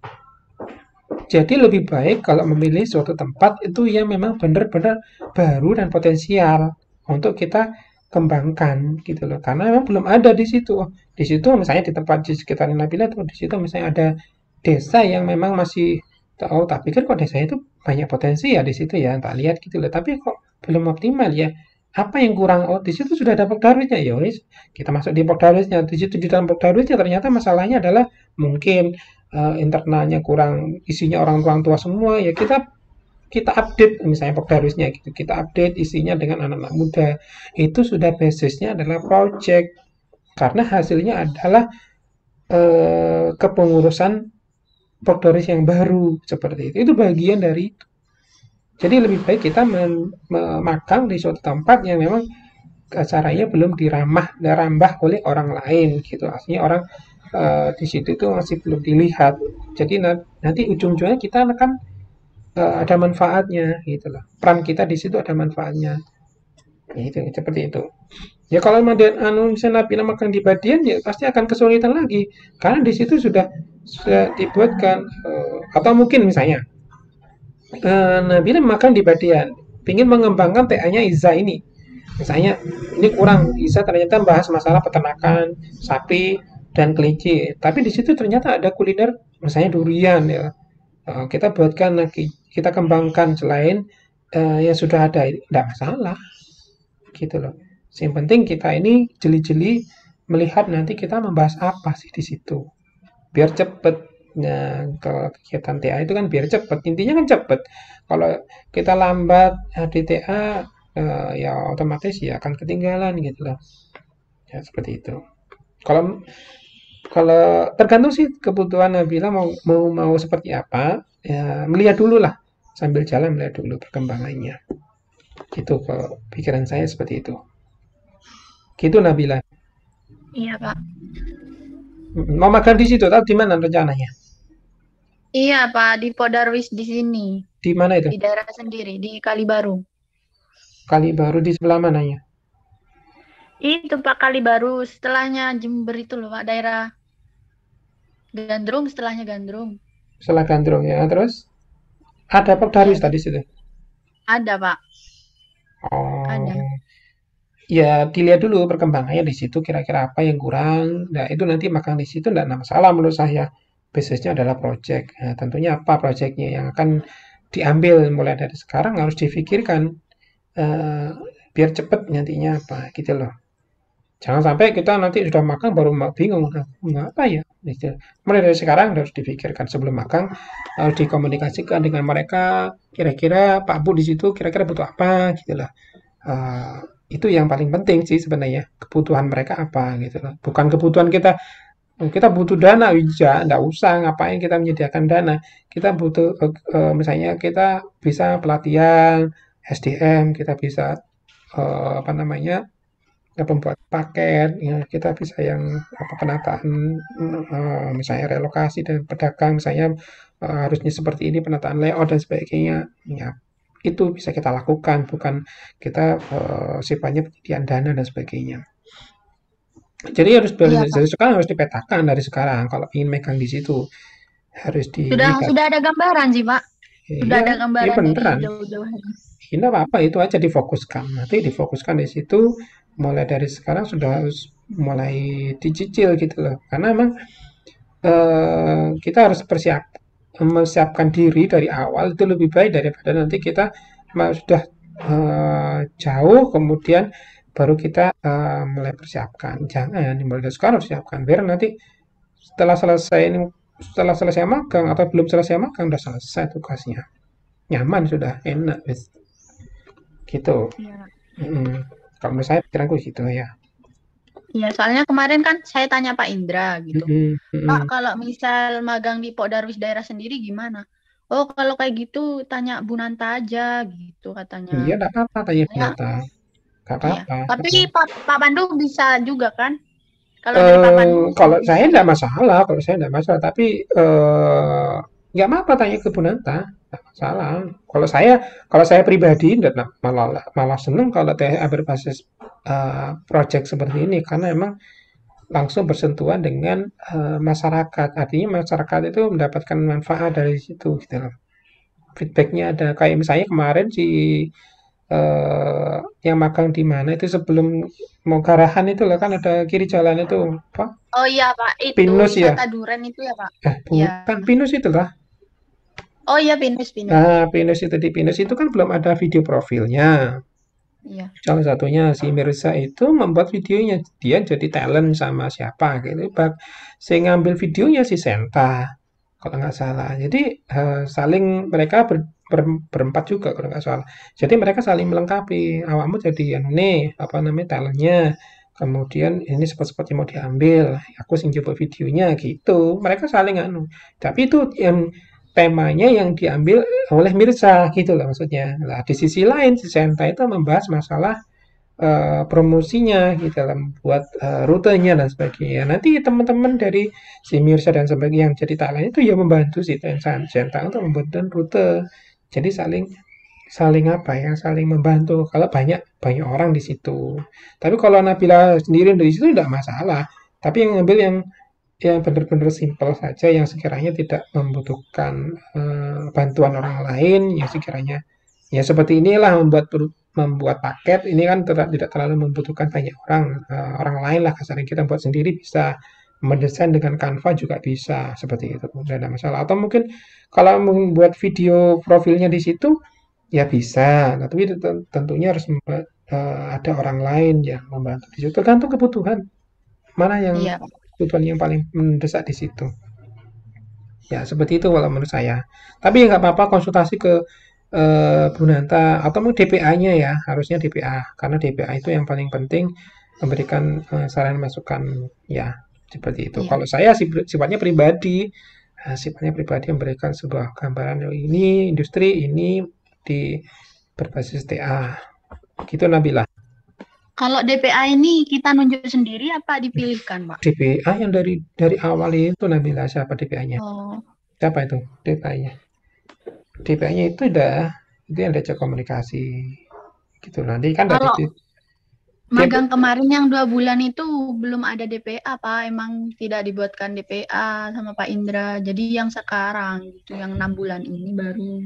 Jadi lebih baik kalau memilih suatu tempat itu yang memang benar-benar baru dan potensial untuk kita kembangkan gitu loh. Karena memang belum ada di situ. Di situ misalnya di tempat di sekitar Nabila tuh di situ misalnya ada desa yang memang masih oh tak pikir kok desa itu banyak potensi ya di situ ya, tak lihat gitu loh. Tapi kok belum optimal ya. Apa yang kurang? Oh, di situ sudah ada Pokdarwisnya. Ya wis, kita masuk di Pokdarwisnya. Di situ di dalam Pokdarwisnya ternyata masalahnya adalah mungkin eh, internalnya kurang, isinya orang-orang tua semua. Ya kita kita update misalnya Pokdarwisnya gitu. Kita update isinya dengan anak-anak muda. Itu sudah basisnya adalah project. Karena hasilnya adalah eh, kepengurusan Pokdarwis yang baru seperti itu. Itu bagian dari itu. Jadi lebih baik kita memagang di suatu tempat yang memang caranya belum diramah dirambah oleh orang lain gitu. Artinya orang uh, di situ itu masih belum dilihat. Jadi nanti ujung-ujungnya kita akan uh, ada manfaatnya gitu loh. Peran kita di situ ada manfaatnya. Gitu, seperti itu. Ya kalau Madian anu misalnya Nabila makan di Badian ya pasti akan kesulitan lagi karena di situ sudah sudah dibuatkan uh, atau mungkin misalnya uh, Nabila makan di Badian, ingin mengembangkan T A-nya Iza ini. Misalnya ini kurang bisa ternyata bahas masalah peternakan sapi dan kelinci, tapi di situ ternyata ada kuliner misalnya durian ya. Uh, kita buatkan lagi, kita kembangkan selain uh, yang sudah ada, tidak masalah gitu loh. Yang penting kita ini jeli-jeli melihat nanti kita membahas apa sih di situ. Biar cepet. Nah, kalau kegiatan T A itu kan biar cepet. Intinya kan cepet. Kalau kita lambat di T A eh, ya otomatis ya akan ketinggalan gitu loh. Ya seperti itu. Kalau kalau tergantung sih kebutuhan Nabila mau mau mau seperti apa, ya melihat dulu lah sambil jalan melihat dulu perkembangannya. Gitu kalau pikiran saya seperti itu. Gitu Nabila. Iya, Pak. Mm, Mau magang di situ atau di mana rencananya? Iya, Pak, di Podarwis di sini, Di mana itu? di daerah sendiri, di Kalibaru. Kali baru di sebelah mananya? Itu Pak Kalibaru, setelahnya Jember itu loh, Pak, daerah Gandrung, setelahnya Gandrung. Setelah Gandrung ya. Terus ada Iya, Podarwis tadi situ. ada, Pak. Oh, Ada. ya dilihat dulu perkembangannya di situ kira-kira apa yang kurang. Nah, itu nanti magang di situ enggak ada masalah menurut saya. Basisnya adalah project. Nah, tentunya apa projectnya yang akan diambil mulai dari sekarang harus difikirkan eh, biar cepet nantinya apa gitu loh. Jangan sampai kita nanti sudah magang baru ma- bingung "Ah, mau apa ya. Gitu. Mulai dari sekarang harus difikirkan sebelum magang harus dikomunikasikan dengan mereka kira-kira Pak Bu di situ kira-kira butuh apa gitu loh. Eh, itu yang paling penting sih sebenarnya kebutuhan mereka apa gitu loh. Bukan kebutuhan kita kita butuh dana ya nggak usah ngapain kita menyediakan dana kita butuh eh, eh, misalnya kita bisa pelatihan S D M kita bisa eh, apa namanya ya, pembuat paket ya kita bisa yang apa penataan eh, misalnya relokasi dan pedagang misalnya eh, harusnya seperti ini penataan layout dan sebagainya ya itu bisa kita lakukan bukan kita eh, sifatnya penyediaan dana dan sebagainya jadi harus dari, Iya, Pak. dari sekarang harus dipetakan dari sekarang kalau ingin megang di situ harus Sudah dilihat sudah ada gambaran sih, Pak. Sudah iya ada ini gambaran dari beneran jauh-jauh hari. ini apa itu aja difokuskan nanti difokuskan di situ mulai dari sekarang sudah harus mulai dicicil gitu loh karena emang eh, kita harus persiap mempersiapkan diri dari awal itu lebih baik daripada nanti kita ma- sudah eh, jauh kemudian baru kita eh, mulai persiapkan jangan mulai dari sekarang harus siapkan biar nanti setelah selesai ini setelah selesai magang atau belum selesai magang udah selesai tugasnya nyaman sudah enak wes. Gitu. Iya. Mm. Kalau menurut saya pikiranku gitu ya. Iya, soalnya kemarin kan saya tanya Pak Indra gitu. Mm-mm, Pak, mm-mm. kalau misal magang di Podarwis daerah sendiri gimana? Oh, kalau kayak gitu tanya Bu Nanta aja gitu Iya, katanya. nggak apa-apa tanya Ya, penata. Nggak iya. apa-apa. Tapi Mm. Pak Pak Pandu bisa juga kan? Kalau dari Pak Eh, Pandu kalau saya bisa. nggak masalah, kalau saya nggak masalah. Tapi eh, nggak apa-apa tanya ke Punanta, nggak masalah. Kalau saya, kalau saya pribadi nggak malah malah seneng kalau T H A berbasis eh, project seperti ini karena emang langsung bersentuhan dengan eh, masyarakat. Artinya masyarakat itu mendapatkan manfaat dari situ gitu loh. Feedbacknya ada kayak misalnya kemarin si eh, yang magang di mana itu sebelum mau Garahan itu loh kan ada kiri jalan itu apa Oh iya Pak, itu Pinus ya wisata Duren itu ya Pak. eh Iya. bukan Pinus itulah Oh iya Pinus Pinus. nah Pinus itu di Pinus itu kan belum ada video profilnya Iya. salah satunya si Mirza itu membuat videonya dia jadi talent sama siapa gitu bak saya ngambil videonya si Senta kalau nggak salah jadi eh, saling mereka ber, ber- berempat juga kalau nggak salah jadi mereka saling melengkapi awakmu jadi yang nih apa namanya talentnya kemudian ini spot-spot yang mau diambil aku sing coba videonya gitu mereka saling anu tapi itu yang temanya yang diambil oleh Mirza gitu lah maksudnya lah di sisi lain si Senta itu membahas masalah eh, promosinya gitu dalam buat eh, rutenya dan sebagainya. Nanti teman-teman dari si Mirsa dan sebagainya yang jadi talent itu ya membantu si Tensan Senta untuk membuat rute. Jadi saling saling apa ya, saling membantu. Kalau banyak banyak orang di situ. Tapi kalau Nabila sendiri dari situ tidak masalah. Tapi yang ngambil yang yang benar-benar simpel saja yang sekiranya tidak membutuhkan eh, bantuan orang lain yang sekiranya ya seperti inilah membuat membuat paket ini kan ter- tidak terlalu membutuhkan banyak orang eh, orang lain lah kasarnya kita buat sendiri bisa mendesain dengan Canva juga bisa seperti itu tidak ada masalah atau mungkin kalau membuat video profilnya di situ ya bisa nah, tapi tentunya harus membuat, eh, ada orang lain yang membantu di situ tergantung kebutuhan mana yang Iya. kebutuhan yang paling mendesak di situ. Ya, seperti itu kalau menurut saya. Tapi ya nggak apa-apa konsultasi ke eh, Bu Nanta atau mungkin D P A-nya ya, harusnya D P A karena D P A itu yang paling penting memberikan eh, saran masukan ya seperti itu. Iya. Kalau saya sifatnya pribadi, eh, sifatnya pribadi memberikan sebuah gambaran oh, ini industri ini di berbasis T A. Gitu Nabila. Kalau D P A ini kita nunjuk sendiri apa dipilihkan, Pak? D P A yang dari dari awal itu Nabila, siapa D P A-nya? Oh, Siapa itu D P A-nya? D P A-nya itu udah itu yang diajak komunikasi gitu. Nanti kan dari kalau ti- magang kemarin yang dua bulan itu belum ada D P A, Pak. Emang tidak dibuatkan D P A sama Pak Indra. Jadi yang sekarang gitu, yang enam bulan ini baru.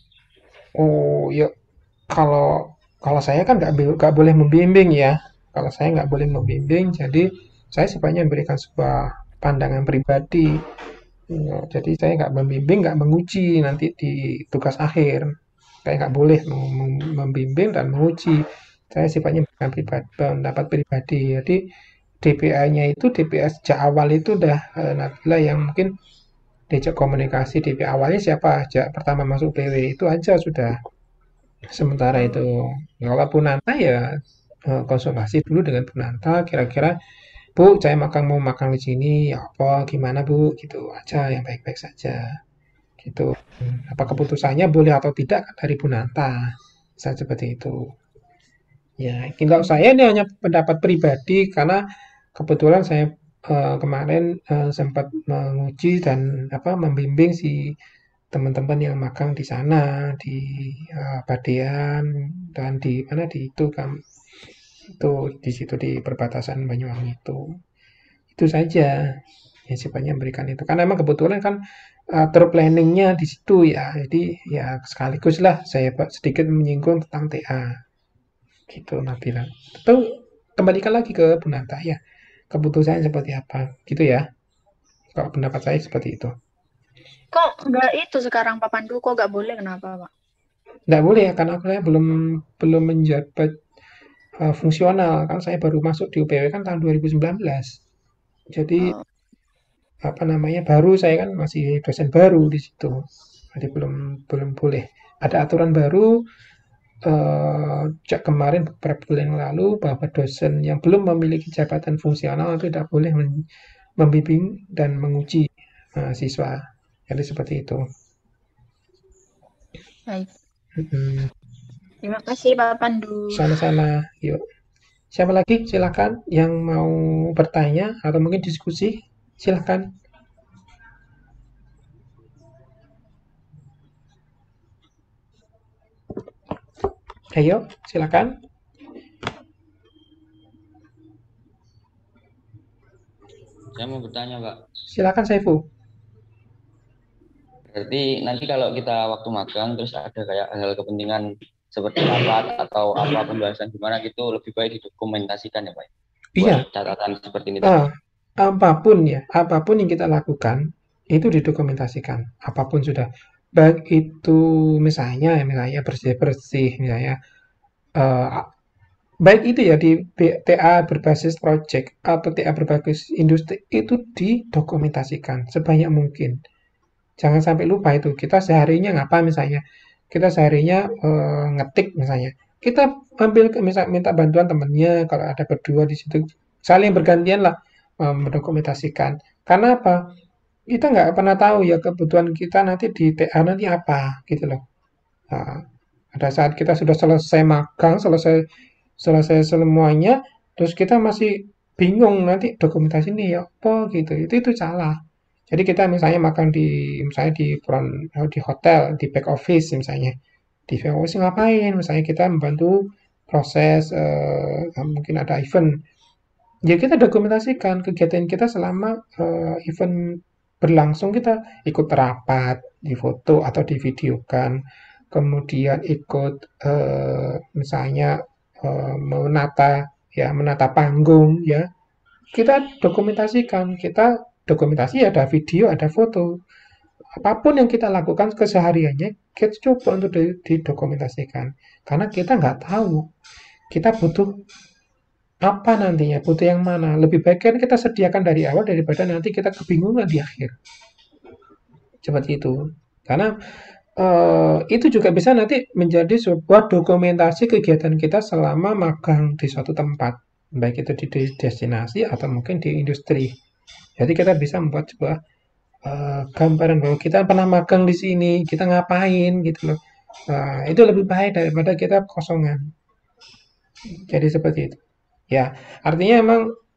oh ya kalau kalau saya kan nggak be- nggak boleh membimbing ya. Kalau saya nggak boleh membimbing, jadi saya sebenarnya memberikan sebuah pandangan pribadi. Ya, jadi saya nggak membimbing, nggak menguji nanti di tugas akhir. Saya nggak boleh mem- mem- membimbing dan menguji. Saya sifatnya bukan pribadi, pendapat pribadi. Jadi D P A-nya itu D P A sejak awal itu udah eh, Nabila yang mungkin diajak komunikasi. D P A awalnya siapa? Sejak pertama masuk P W itu aja sudah. Sementara itu, ya kalau Punanta ya eh, konsultasi dulu dengan Punanta. Kira-kira, Bu, saya makan mau makan di sini, ya apa, gimana Bu, gitu aja, yang baik-baik saja, gitu. Hmm, Apa keputusannya boleh atau tidak kan dari Punanta, saya seperti itu. Ya, kalau saya ini hanya pendapat pribadi karena kebetulan saya eh, kemarin eh, sempat menguji dan apa membimbing si teman-teman yang magang di sana di eh, Badean dan di mana di itu kan itu di situ di perbatasan Banyuwangi itu itu saja yang sifatnya memberikan itu karena memang kebetulan kan uh, tour planningnya di situ ya jadi ya sekaligus lah saya sedikit menyinggung tentang T A gitu Nabila itu kembalikan lagi ke Bu Nanta ya keputusannya seperti apa gitu ya kalau pendapat saya seperti itu Kok nggak itu sekarang Pak Pandu? Kok nggak boleh? Kenapa, Pak? nggak boleh ya karena saya belum belum menjabat uh, fungsional kan saya baru masuk di U P W kan tahun dua ribu sembilan belas jadi Oh, apa namanya baru saya kan masih dosen baru di situ jadi belum belum boleh ada aturan baru eh, sejak kemarin beberapa bulan yang lalu bahwa dosen yang belum memiliki jabatan fungsional itu tidak boleh men- membimbing dan menguji mahasiswa jadi seperti itu. baik. Mm-mm. Terima kasih Pak Pandu. Sama-sama yuk siapa lagi silakan yang mau bertanya atau mungkin diskusi silakan ayo silakan Saya mau bertanya, Pak. silakan Saifu. Berarti nanti kalau kita waktu magang terus ada kayak hal kepentingan seperti rapat atau apa pembahasan gimana gitu lebih baik didokumentasikan ya, Pak. Iya, Buat catatan seperti ini ah, tadi. apapun ya, apapun yang kita lakukan itu didokumentasikan. Apapun sudah, baik itu misalnya, misalnya bersih-bersih, misalnya eh, baik itu ya di B- T A berbasis project atau T A berbasis industri itu didokumentasikan sebanyak mungkin. Jangan sampai lupa itu. Kita seharinya ngapa misalnya? Kita seharinya eh, ngetik misalnya. Kita ambil ke- misal minta bantuan temennya kalau ada berdua di situ. Saling bergantian lah eh, mendokumentasikan. Karena apa? Kita nggak pernah tahu ya kebutuhan kita nanti di T A nanti apa gitu loh. Nah, pada saat kita sudah selesai magang, selesai selesai semuanya, terus kita masih bingung nanti dokumentasi ini ya apa gitu. Itu itu salah. Jadi kita misalnya makan di misalnya di front eh, di hotel, di back office misalnya. Di back office ngapain? Misalnya kita membantu proses eh, mungkin ada event. Ya kita dokumentasikan kegiatan kita selama eh, event berlangsung kita ikut rapat, di foto atau di videokan. Kemudian ikut eh, misalnya eh, menata ya menata panggung ya kita dokumentasikan kita dokumentasi ada video ada foto apapun yang kita lakukan kesehariannya kita coba untuk didokumentasikan karena kita nggak tahu kita butuh apa nantinya butuh yang mana lebih baik kan kita sediakan dari awal daripada nanti kita kebingungan di akhir seperti itu karena eh, itu juga bisa nanti menjadi sebuah dokumentasi kegiatan kita selama magang di suatu tempat baik itu di destinasi atau mungkin di industri jadi kita bisa membuat sebuah eh, gambaran bahwa kita pernah magang di sini, kita ngapain gitu loh. Nah, itu lebih baik daripada kita kosongan. Jadi seperti itu. Ya, artinya emang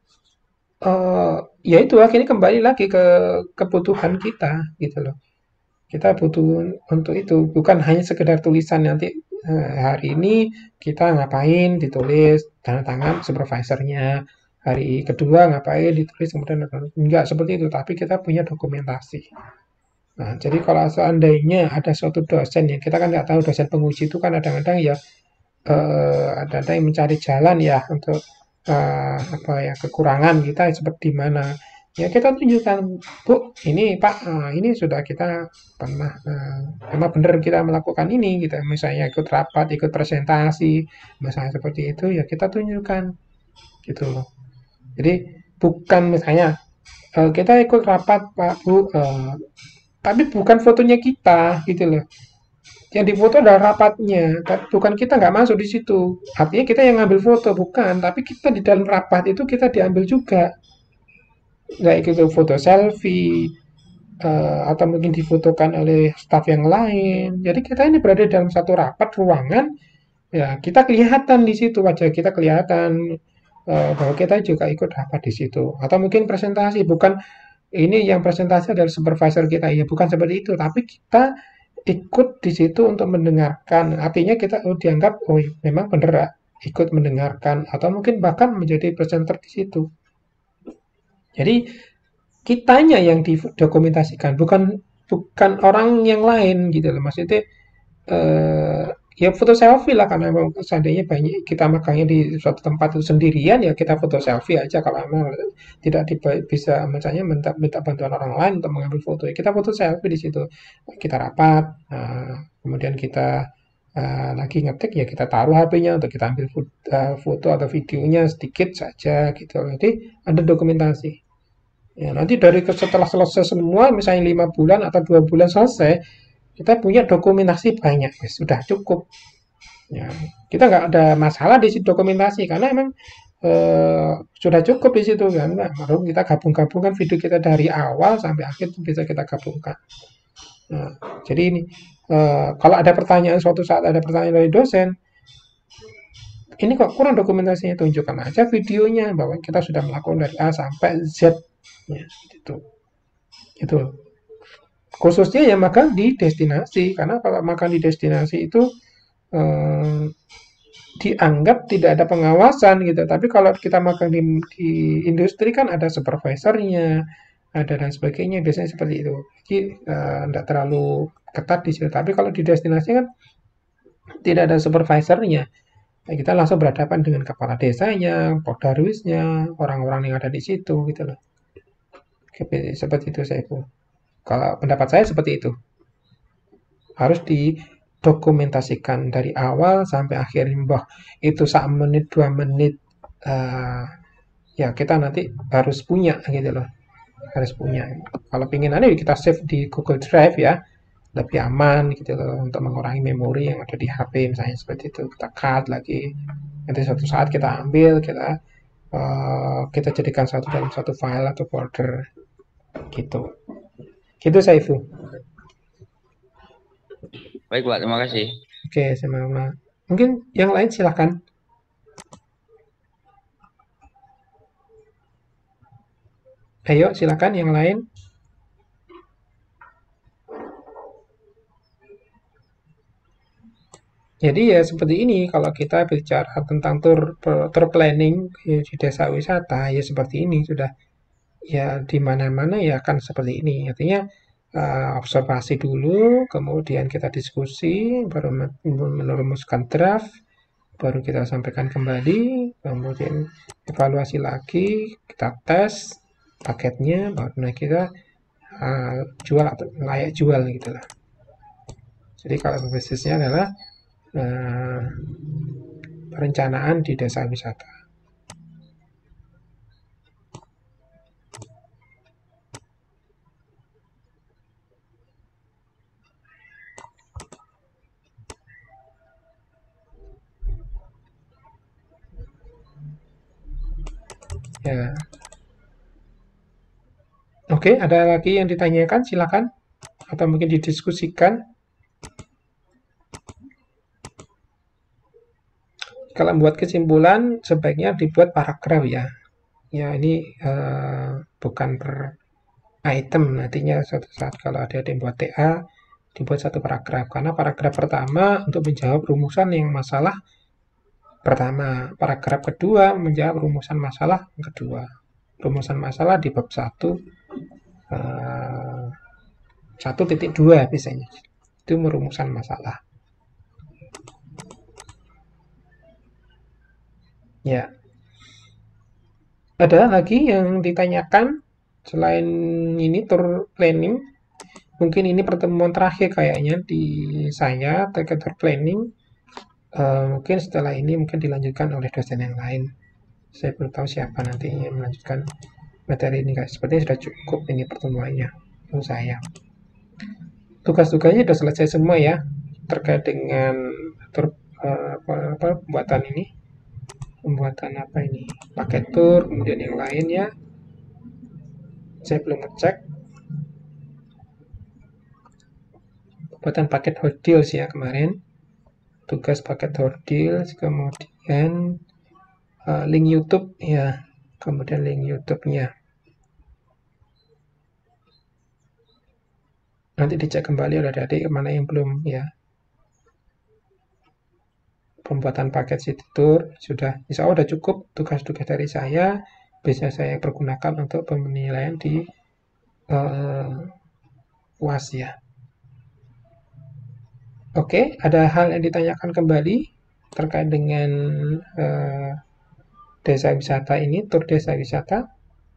eh, ya itu akhirnya kembali lagi ke kebutuhan kita gitu loh. Kita butuh untuk itu, bukan hanya sekedar tulisan nanti eh, hari ini kita ngapain ditulis tanda tangan supervisornya, hari kedua ngapain ditulis kemudian enggak seperti itu, tapi kita punya dokumentasi. Nah, jadi kalau seandainya ada suatu dosen yang kita kan nggak tahu dosen penguji itu kan kadang-kadang ya eh, ada yang mencari jalan ya untuk eh, apa ya kekurangan kita seperti mana. Ya kita tunjukkan, Bu, ini Pak, eh, ini sudah kita pernah, eh, memang benar kita melakukan ini, kita misalnya ikut rapat, ikut presentasi, misalnya seperti itu, ya kita tunjukkan, gitu loh. Jadi bukan misalnya eh, kita ikut rapat Pak Bu, eh, tapi bukan fotonya kita, gitu loh. Yang difoto adalah rapatnya, tapi bukan kita nggak masuk di situ. Artinya kita yang ngambil foto, bukan. Tapi kita di dalam rapat itu kita diambil juga. Kayak gitu, foto selfie, eh, atau mungkin difotokan oleh staf yang lain. Jadi kita ini berada dalam satu rapat ruangan, ya kita kelihatan di situ, wajah kita kelihatan eh, bahwa kita juga ikut rapat di situ. Atau mungkin presentasi, bukan ini yang presentasi adalah supervisor kita, ya bukan seperti itu, tapi kita ikut di situ untuk mendengarkan. Artinya kita oh, dianggap, oh memang benar ikut mendengarkan, atau mungkin bahkan menjadi presenter di situ. Jadi kitanya yang didokumentasikan, bukan bukan orang yang lain gitu loh. Maksudnya eh, ya foto selfie lah, karena memang seandainya banyak kita magangnya di suatu tempat itu sendirian, ya kita foto selfie aja. Kalau memang tidak diba- bisa misalnya minta, minta bantuan orang lain untuk mengambil foto, ya kita foto selfie di situ. Kita rapat, nah, kemudian kita eh, lagi ngetik, ya kita taruh H P-nya untuk kita ambil foto, foto atau videonya sedikit saja gitu. Jadi ada dokumentasi. Ya, nanti dari setelah selesai semua, misalnya lima bulan atau dua bulan selesai, kita punya dokumentasi banyak, ya, sudah cukup. Ya, kita nggak ada masalah di situ dokumentasi karena emang eh, sudah cukup di situ kan. Nah, baru kita gabung-gabungkan video kita dari awal sampai akhir itu bisa kita gabungkan. Nah, jadi ini eh, kalau ada pertanyaan suatu saat ada pertanyaan dari dosen, ini kok kurang dokumentasinya, tunjukkan aja videonya bahwa kita sudah melakukan dari A sampai Z. Ya, gitu. Gitu. Khususnya yang magang di destinasi, karena kalau magang di destinasi itu eh, dianggap tidak ada pengawasan gitu. Tapi kalau kita magang di, di industri kan ada supervisornya, ada dan sebagainya, biasanya seperti itu. Jadi tidak eh, terlalu ketat di situ. Tapi kalau di destinasi kan tidak ada supervisornya. Nah, kita langsung berhadapan dengan kepala desanya, Podarwisnya, orang-orang yang ada di situ gitu loh. Seperti itu saya itu. Kalau pendapat saya seperti itu. Harus didokumentasikan dari awal sampai akhir. Bah, itu satu menit, dua menit. Uh, ya kita nanti harus punya gitu loh. Harus punya. Kalau pengen nanti kita save di Google Drive ya. Lebih aman gitu loh. Untuk mengurangi memori yang ada di H P misalnya seperti itu. Kita cut lagi. Nanti suatu saat kita ambil, kita uh, kita jadikan satu dalam satu file atau folder. Gitu. Gitu Saifu. Baik Pak, terima kasih. Oke, sama-sama. Mungkin yang lain silakan. Ayo, silakan yang lain. Jadi ya seperti ini, kalau kita bicara tentang tour tour planning di desa wisata, ya seperti ini sudah. Ya di mana-mana ya akan seperti ini. Artinya uh, observasi dulu, kemudian kita diskusi, baru merumuskan draft, baru kita sampaikan kembali, kemudian evaluasi lagi, kita tes paketnya, baru kita uh, jual atau layak jual gitu lah. Jadi kalau basisnya adalah uh, perencanaan di desa wisata. Ya. Oke, ada lagi yang ditanyakan? Silakan. Atau mungkin didiskusikan. kalau membuat kesimpulan sebaiknya dibuat paragraf ya. Ya ini uh, bukan per item, nantinya suatu saat kalau ada yang buat T A dibuat satu paragraf, karena paragraf pertama untuk menjawab rumusan yang masalah pertama, paragraf kedua menjawab rumusan masalah kedua. Rumusan masalah di bab satu satu titik dua biasanya itu merumusan masalah. Ya, ada lagi yang ditanyakan selain ini tour planning? Mungkin ini pertemuan terakhir kayaknya di saya terkait tour planning. Uh, mungkin setelah ini mungkin dilanjutkan oleh dosen yang lain. Saya belum tahu siapa nanti yang melanjutkan materi ini, guys. Sepertinya sudah cukup ini pertemuannya menurut saya. Tugas-tugasnya sudah selesai semua ya terkait dengan tour uh, apa, apa pembuatan ini. Pembuatan apa ini? Paket tour, kemudian yang lain ya. Saya belum ngecek. Pembuatan paket hot deals ya kemarin. Tugas paket hot deals, kemudian uh, link YouTube ya. Kemudian link YouTube-nya. Nanti dicek kembali oleh adik-adik mana yang belum ya. Pembuatan paket city tour sudah, insya Allah sudah cukup tugas-tugas dari saya, bisa saya pergunakan untuk penilaian di uh, U A S ya. Oke, ada hal yang ditanyakan kembali terkait dengan uh, desa wisata ini, tur desa wisata?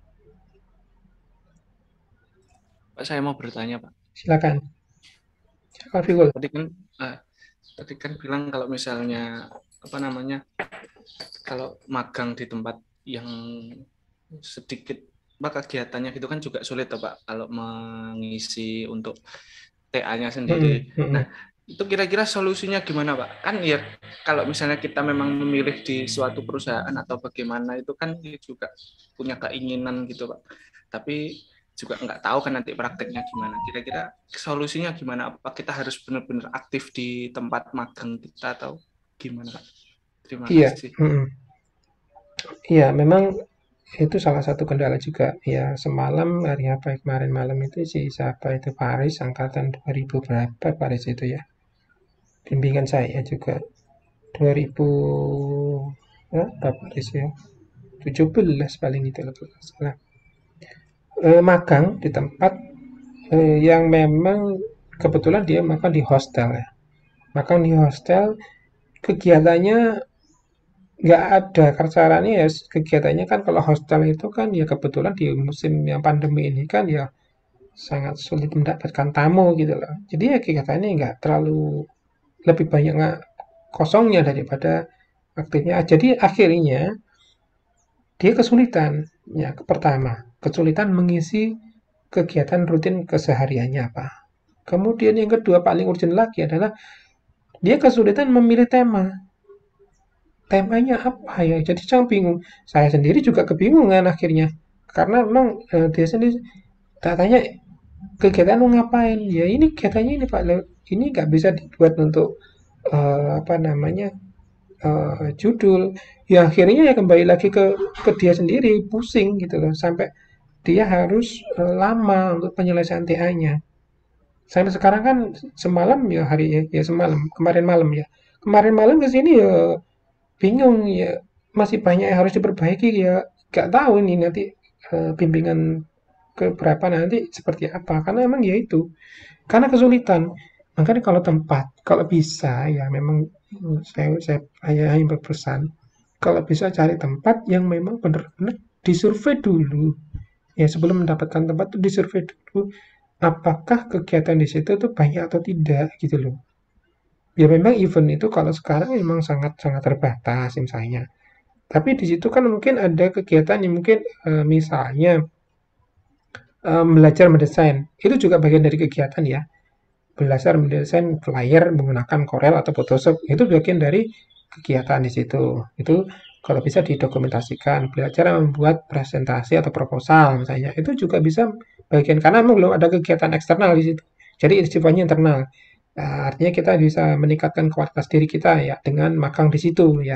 Pak, saya mau bertanya, Pak. Silakan. Silakan, Fikul. Tadi kan, uh, tadi kan bilang kalau misalnya apa namanya, kalau magang di tempat yang sedikit apa kegiatannya gitu kan juga sulit, Pak, kalau mengisi untuk T A-nya sendiri. Hmm, hmm. Nah, itu kira-kira solusinya gimana, Pak? Kan ya kalau misalnya kita memang memilih di suatu perusahaan atau bagaimana itu kan juga punya keinginan gitu, Pak. Tapi juga nggak tahu kan nanti prakteknya gimana. Kira-kira solusinya gimana? Apa kita harus benar-benar aktif di tempat magang kita atau gimana, Pak? Terima iya. kasih. Hmm. Iya, memang itu salah satu kendala juga. Ya, semalam hari apa kemarin malam itu si siapa itu Paris angkatan dua ribu berapa Paris itu ya. Bimbingan saya juga dua ribu berapa Paris ya. tujuh belas paling itu lebih salah. E, magang di tempat e, yang memang kebetulan dia makan di hostel ya. Makan di hostel kegiatannya nggak ada caranya ya, kegiatannya kan kalau hostel itu kan ya kebetulan di musim yang pandemi ini kan ya sangat sulit mendapatkan tamu gitu loh. Jadi ya kegiatannya nggak terlalu lebih banyak nggak kosongnya daripada aktifnya. Jadi akhirnya dia kesulitan ya pertama kesulitan mengisi kegiatan rutin kesehariannya apa. Kemudian yang kedua paling urgent lagi adalah dia kesulitan memilih tema. Temanya apa ya? Jadi saya bingung. Saya sendiri juga kebingungan akhirnya. Karena memang eh, dia sendiri tak tanya kegiatan mau ngapain. Ya ini kegiatannya ini Pak. Ini nggak bisa dibuat untuk eh, apa namanya eh, judul. Ya akhirnya ya kembali lagi ke ke dia sendiri pusing gitu loh. Sampai dia harus eh, lama untuk penyelesaian T A-nya. Sampai sekarang kan semalam ya hari ya, ya semalam kemarin malam ya. Kemarin malam ke sini ya bingung ya, masih banyak yang harus diperbaiki ya, nggak tahu ini nanti uh, bimbingan ke berapa nanti seperti apa, karena emang ya itu karena kesulitan. Makanya kalau tempat kalau bisa ya memang saya saya hanya berpesan kalau bisa cari tempat yang memang benar-benar disurvei dulu ya, sebelum mendapatkan tempat itu disurvei dulu apakah kegiatan di situ tuh banyak atau tidak gitu loh. Ya memang event itu kalau sekarang memang sangat-sangat terbatas misalnya. Tapi di situ kan mungkin ada kegiatan yang mungkin e, misalnya e, belajar mendesain. Itu juga bagian dari kegiatan ya. Belajar mendesain flyer menggunakan Corel atau Photoshop. Itu bagian dari kegiatan di situ. Itu kalau bisa didokumentasikan. Belajar membuat presentasi atau proposal misalnya. Itu juga bisa bagian karena memang belum ada kegiatan eksternal di situ. Jadi sifatnya internal. Nah, artinya kita bisa meningkatkan kualitas diri kita ya dengan magang di situ ya.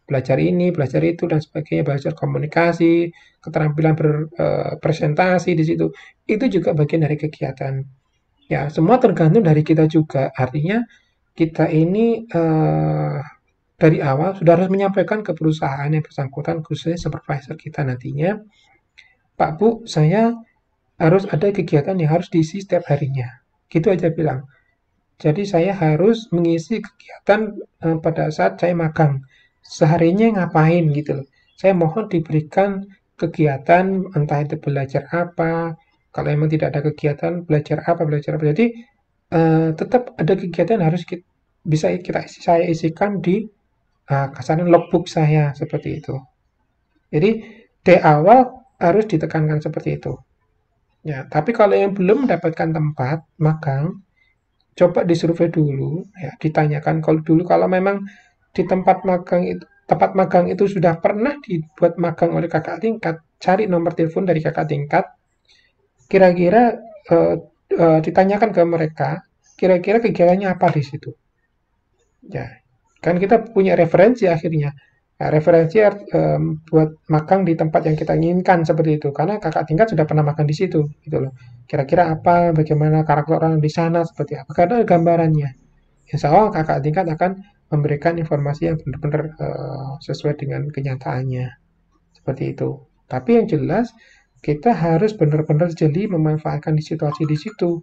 belajar ini, belajar itu dan sebagainya, belajar komunikasi, keterampilan berpresentasi di situ. Itu juga bagian dari kegiatan. Ya, semua tergantung dari kita juga. Artinya kita ini eh, dari awal sudah harus menyampaikan ke perusahaan yang bersangkutan, khususnya supervisor kita nantinya, Pak Bu, saya harus ada kegiatan yang harus diisi setiap harinya. Gitu aja bilang. Jadi saya harus mengisi kegiatan eh, pada saat saya magang. Seharinya ngapain gitu loh. Saya mohon diberikan kegiatan, entah itu belajar apa, kalau memang tidak ada kegiatan, belajar apa, belajar apa. Jadi eh, tetap ada kegiatan yang harus kita, bisa kita saya isikan di uh, kasaran logbook saya seperti itu. Jadi dari awal harus ditekankan seperti itu. Ya, tapi kalau yang belum mendapatkan tempat magang, coba disurvei dulu, ya, ditanyakan kalau dulu kalau memang di tempat magang itu tempat magang itu sudah pernah dibuat magang oleh kakak tingkat, cari nomor telepon dari kakak tingkat, kira-kira uh, uh, ditanyakan ke mereka, kira-kira kegiatannya apa di situ. Ya, kan kita punya referensi akhirnya. Nah, referensi um, buat magang di tempat yang kita inginkan seperti itu, karena kakak tingkat sudah pernah magang di situ, gitu loh. Kira-kira apa, bagaimana karakter orang di sana, seperti apa, karena ada gambarannya. Insya Allah kakak tingkat akan memberikan informasi yang benar-benar uh, sesuai dengan kenyataannya, seperti itu. Tapi yang jelas kita harus benar-benar jeli memanfaatkan di situasi di situ.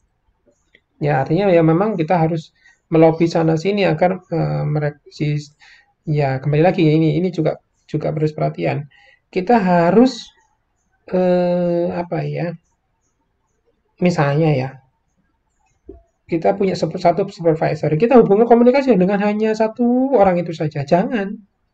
Ya artinya ya memang kita harus melobi sana sini agar uh, mereka si ya kembali lagi ini ini juga juga harus perhatian. Kita harus eh, apa ya? Misalnya ya, kita punya satu supervisor, kita hubungan komunikasi dengan hanya satu orang itu saja. Jangan.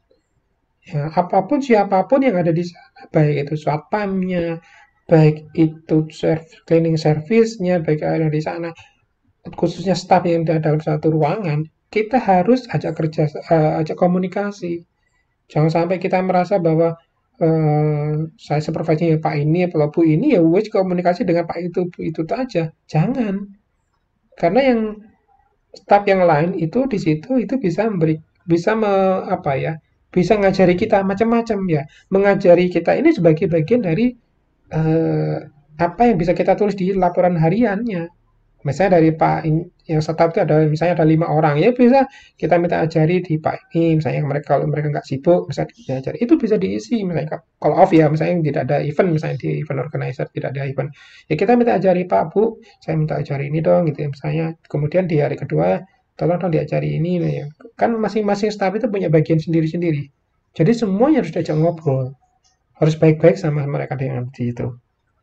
Ya, apapun siapapun yang ada di sana, baik itu satpamnya, baik itu serv, cleaning service-nya, baik ada di sana, khususnya staff yang ada dalam satu ruangan, kita harus ajak kerja, uh, ajak komunikasi. Jangan sampai kita merasa bahwa uh, saya supervisor Pak ini atau Bu ini ya wes komunikasi dengan Pak itu Bu itu aja. Jangan. Karena yang staff yang lain itu di situ itu bisa memberi bisa me, apa ya? Bisa ngajari kita macam-macam ya. Mengajari kita ini sebagai bagian dari uh, apa yang bisa kita tulis di laporan hariannya. Misalnya dari Pak yang staff itu ada misalnya ada lima orang ya bisa kita minta ajari di Pak ini misalnya mereka kalau mereka nggak sibuk bisa diajari itu bisa diisi misalnya kalau off ya misalnya tidak ada event misalnya di event organizer tidak ada event ya kita minta ajari Pak Bu saya minta ajari ini dong gitu ya misalnya kemudian di hari kedua tolong dong diajari ini ya. Kan masing-masing staff itu punya bagian sendiri-sendiri jadi semuanya harus diajak ngobrol harus baik-baik sama mereka yang di situ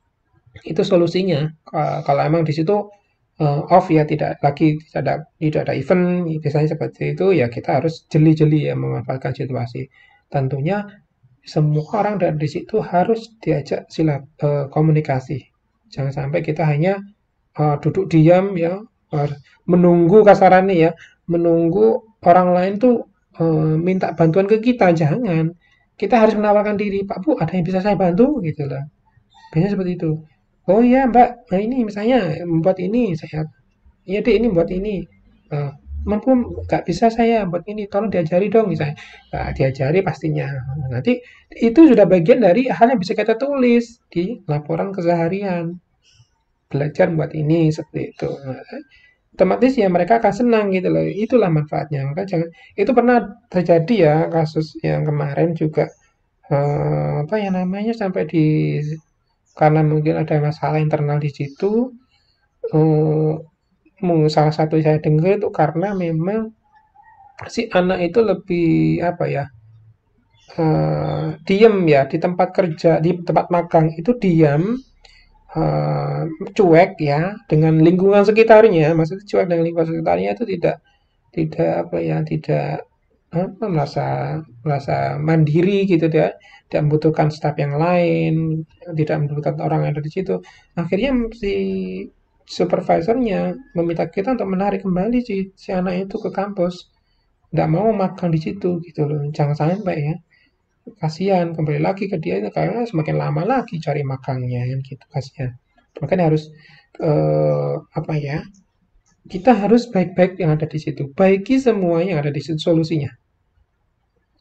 itu solusinya kalau emang di situ Uh, off ya tidak lagi tidak ada tidak ada event biasanya seperti itu ya kita harus jeli-jeli ya memanfaatkan situasi tentunya semua orang dari di situ harus diajak sila uh, komunikasi jangan sampai kita hanya uh, duduk diam ya uh, menunggu kasarannya ya menunggu orang lain tuh uh, minta bantuan ke kita jangan kita harus menawarkan diri Pak Bu ada yang bisa saya bantu gitu lah biasanya seperti itu. Oh iya Mbak, nah ini misalnya membuat ini saya, iya deh ini buat ini, uh, mampu nggak bisa saya buat ini, tolong diajari dong misalnya, nah, diajari pastinya. Nanti itu sudah bagian dari hal yang bisa kita tulis di laporan keseharian, belajar buat ini seperti itu. Nah, otomatis ya mereka akan senang gitu loh, itulah manfaatnya. Maka jangan, itu pernah terjadi ya kasus yang kemarin juga uh, apa ya namanya sampai di karena mungkin ada masalah internal di situ eh, salah satu saya dengar itu karena memang si anak itu lebih apa ya eh, diem ya di tempat kerja di tempat magang itu diam eh, cuek ya dengan lingkungan sekitarnya maksudnya cuek dengan lingkungan sekitarnya itu tidak tidak apa ya tidak apa, merasa merasa mandiri gitu ya tidak membutuhkan staf yang lain tidak membutuhkan orang yang ada di situ akhirnya si supervisornya meminta kita untuk menarik kembali si, si anak itu ke kampus tidak mau magang di situ gitu loh jangan sampai ya kasihan kembali lagi ke dia karena semakin lama lagi cari magangnya kan gitu kasihan makanya harus eh, apa ya kita harus baik-baik yang ada di situ baiki semua yang ada di situ solusinya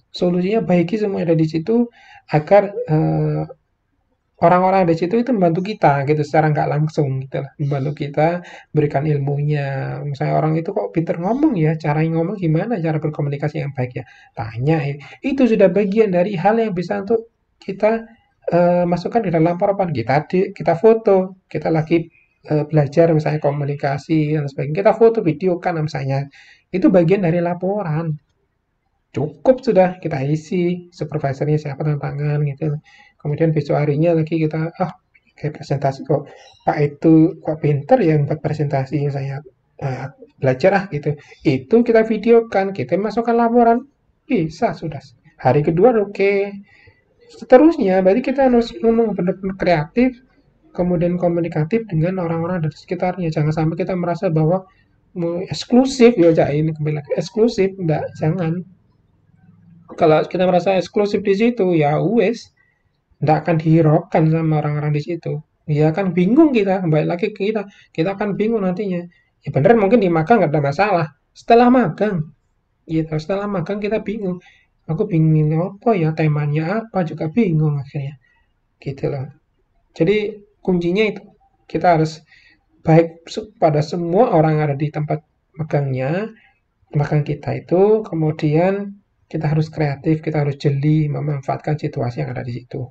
Solusinya baiki semua yang ada di situ agar eh, orang-orang di situ itu membantu kita gitu secara nggak langsung gitu lah. Membantu kita berikan ilmunya. Misalnya orang itu kok pinter ngomong ya, cara ngomong gimana, cara berkomunikasi yang baik ya. Tanya, itu sudah bagian dari hal yang bisa untuk kita eh, masukkan di dalam laporan. Kita di, kita foto, kita lagi eh, belajar misalnya komunikasi dan sebagainya. Kita foto, video kan misalnya. Itu bagian dari laporan. Cukup sudah kita isi, supervisornya siapa tangan gitu. Kemudian besok harinya lagi kita, ah kayak presentasi kok Pak itu kok pinter ya buat presentasi saya ah, belajar ah gitu. Itu kita videokan, kita masukkan laporan, bisa sudah. Hari kedua oke. Seterusnya, berarti kita harus ngomong benar-benar kreatif, kemudian komunikatif dengan orang-orang dari sekitarnya. Jangan sampai kita merasa bahwa mau eksklusif ya, Cak, ini kembali lagi eksklusif, enggak, jangan. Kalau kita merasa eksklusif di situ, ya wes, nggak akan dihiraukan sama orang-orang di situ. Ya kan bingung kita, kembali lagi ke kita. Kita akan bingung nantinya. Ya bener mungkin di magang nggak ada masalah. Setelah magang, gitu. Setelah magang kita bingung. Aku bingung apa ya, temanya apa juga bingung akhirnya. Gitu loh. Jadi kuncinya itu. Kita harus baik pada semua orang yang ada di tempat magangnya, magang kita itu, kemudian kita harus kreatif, kita harus jeli memanfaatkan situasi yang ada di situ.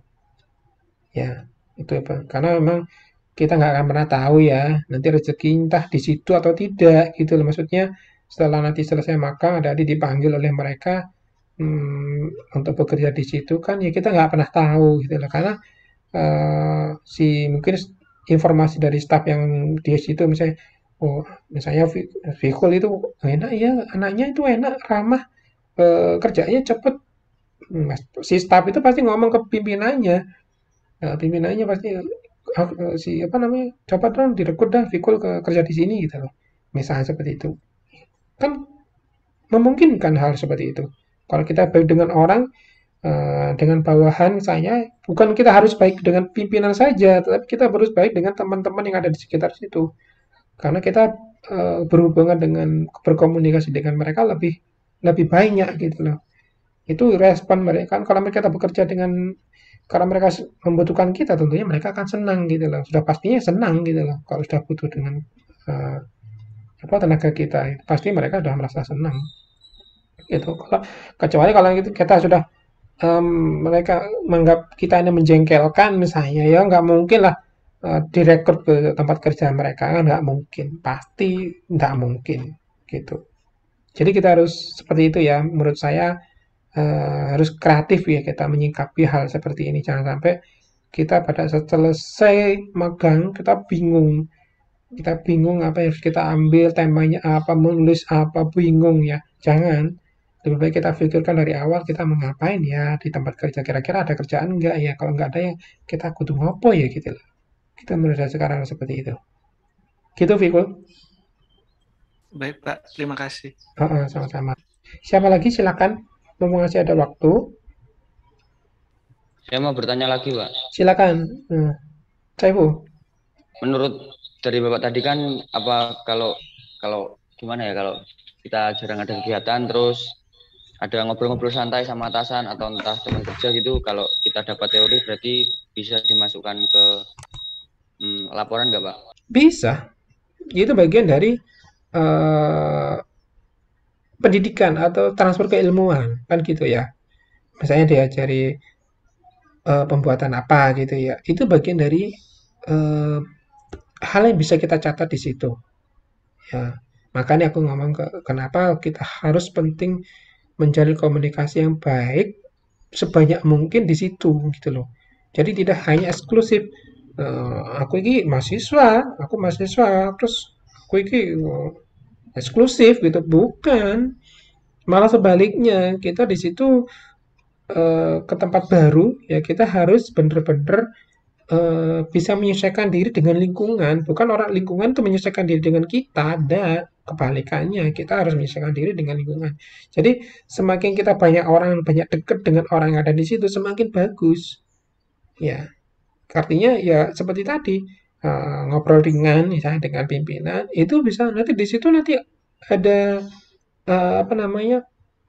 Ya, itu apa? Karena memang kita nggak akan pernah tahu ya, nanti rezeki entah di situ atau tidak, gitu loh. Maksudnya setelah nanti selesai magang, ada dipanggil oleh mereka hmm, untuk bekerja di situ kan, ya kita nggak pernah tahu, gitu loh. Karena uh, si mungkin informasi dari staf yang di situ misalnya, oh misalnya Vikul itu enak ya, anaknya itu enak, ramah, uh, kerjanya cepet. Si staf itu pasti ngomong ke pimpinannya. Nah, pimpinannya pasti uh, si apa namanya, coba dong direkrut dah Vikul ke kerja di sini gitu loh. Misalnya seperti itu. Kan memungkinkan hal seperti itu. Kalau kita baik dengan orang, uh, dengan bawahan misalnya, bukan kita harus baik dengan pimpinan saja, tetapi kita harus baik dengan teman-teman yang ada di sekitar situ. Karena kita uh, berhubungan dengan berkomunikasi dengan mereka lebih lebih banyak gitu loh. Itu respon mereka kan, kalau mereka bekerja dengan, karena mereka membutuhkan kita, tentunya mereka akan senang gitu loh. Sudah pastinya senang gitu loh. Kalau sudah butuh dengan uh, apa tenaga kita, pasti mereka sudah merasa senang. Gitu. Kalau kecuali kalau gitu kita sudah um, mereka menganggap kita ini menjengkelkan misalnya, ya nggak mungkin lah uh, direkrut ke tempat kerja mereka, kan nggak mungkin, pasti nggak mungkin gitu. Jadi kita harus seperti itu ya, menurut saya. Uh, harus kreatif ya kita menyikapi hal seperti ini. Jangan sampai kita pada saat selesai magang kita bingung, kita bingung apa yang harus kita ambil, temanya apa, menulis apa, bingung ya. Jangan, lebih baik kita pikirkan dari awal kita mau ngapain ya di tempat kerja, kira-kira ada kerjaan enggak ya, kalau enggak ada ya kita kudu ngopo ya gitu loh. Kita menurut saya sekarang seperti itu gitu, Vikul. Baik Pak, terima kasih. Uh -uh, sama-sama. Siapa lagi, silakan. Mumpung masih ada waktu. Saya mau bertanya lagi, Pak. Silakan. Hmm. Saifu. Menurut dari Bapak tadi kan apa kalau kalau gimana ya, kalau kita jarang ada kegiatan terus ada ngobrol-ngobrol santai sama atasan atau entah teman kerja gitu, kalau kita dapat teori berarti bisa dimasukkan ke hmm, laporan nggak, Pak? Bisa. Itu bagian dari uh, pendidikan atau transfer keilmuan kan gitu ya. Misalnya diajari uh, pembuatan apa gitu ya. Itu bagian dari uh, hal yang bisa kita catat di situ. Ya, makanya aku ngomong ke, kenapa kita harus penting menjalin komunikasi yang baik sebanyak mungkin di situ gitu loh. Jadi tidak hanya eksklusif uh, aku ini mahasiswa, aku mahasiswa, terus aku ini uh, eksklusif gitu, bukan. Malah sebaliknya, kita di situ uh, ke tempat baru ya kita harus bener-bener uh, bisa menyesuaikan diri dengan lingkungan. Bukan orang lingkungan itu menyesuaikan diri dengan kita, ada kebalikannya, kita harus menyesuaikan diri dengan lingkungan. Jadi semakin kita banyak orang, banyak dekat dengan orang yang ada di situ, semakin bagus. Ya, artinya ya seperti tadi uh, ngobrol ringan misalnya dengan pimpinan, itu bisa nanti di situ nanti ada uh, apa namanya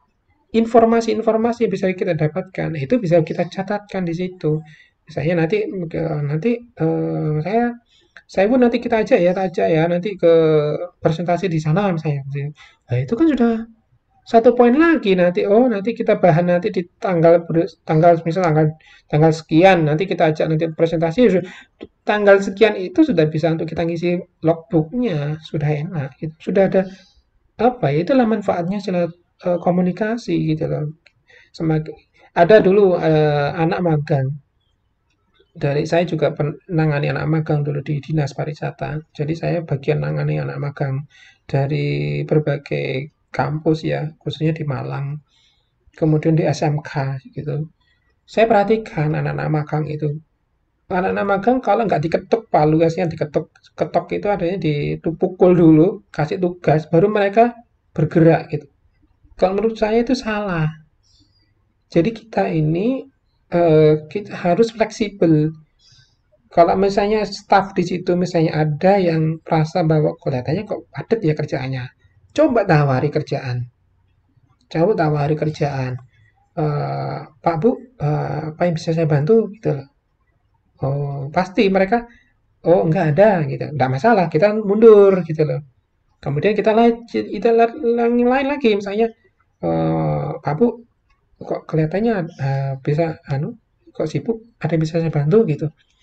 informasi-informasi yang bisa kita dapatkan itu bisa kita catatkan di situ. Misalnya nanti nanti uh, saya saya pun nanti kita ajak ya, ajak ya nanti ke presentasi di sana misalnya. Nah, itu kan sudah satu poin lagi nanti. Oh, nanti kita bahan nanti di tanggal tanggal misal tanggal tanggal sekian nanti kita ajak nanti presentasi tanggal sekian itu sudah bisa untuk kita ngisi logbooknya, sudah enak. Gitu. Sudah ada apa ya? Itulah manfaatnya sila uh, komunikasi gitu loh. Semakin ada dulu uh, anak magang. Dari saya juga menangani anak magang dulu di Dinas Pariwisata. Jadi saya bagian menangani anak magang dari berbagai kampus ya, khususnya di Malang. Kemudian di S M K gitu. Saya perhatikan anak-anak magang itu. Anak-anak magang kalau nggak diketuk paluasnya diketuk ketok itu adanya dipukul dulu, kasih tugas, baru mereka bergerak gitu. Kalau menurut saya itu salah. Jadi kita ini uh, kita harus fleksibel. Kalau misalnya staff di situ misalnya ada yang merasa bahwa kelihatannya kok padat ya kerjaannya, coba tawari kerjaan. Coba tawari kerjaan. Uh, Pak Bu, uh, apa yang bisa saya bantu gitu loh. Oh, pasti mereka oh enggak ada gitu. Enggak masalah, kita mundur gitu loh. Kemudian kita lain kita lain lagi misalnya uh, Pak Bu kok kelihatannya uh, bisa anu kok sibuk, ada yang bisa saya bantu gitu.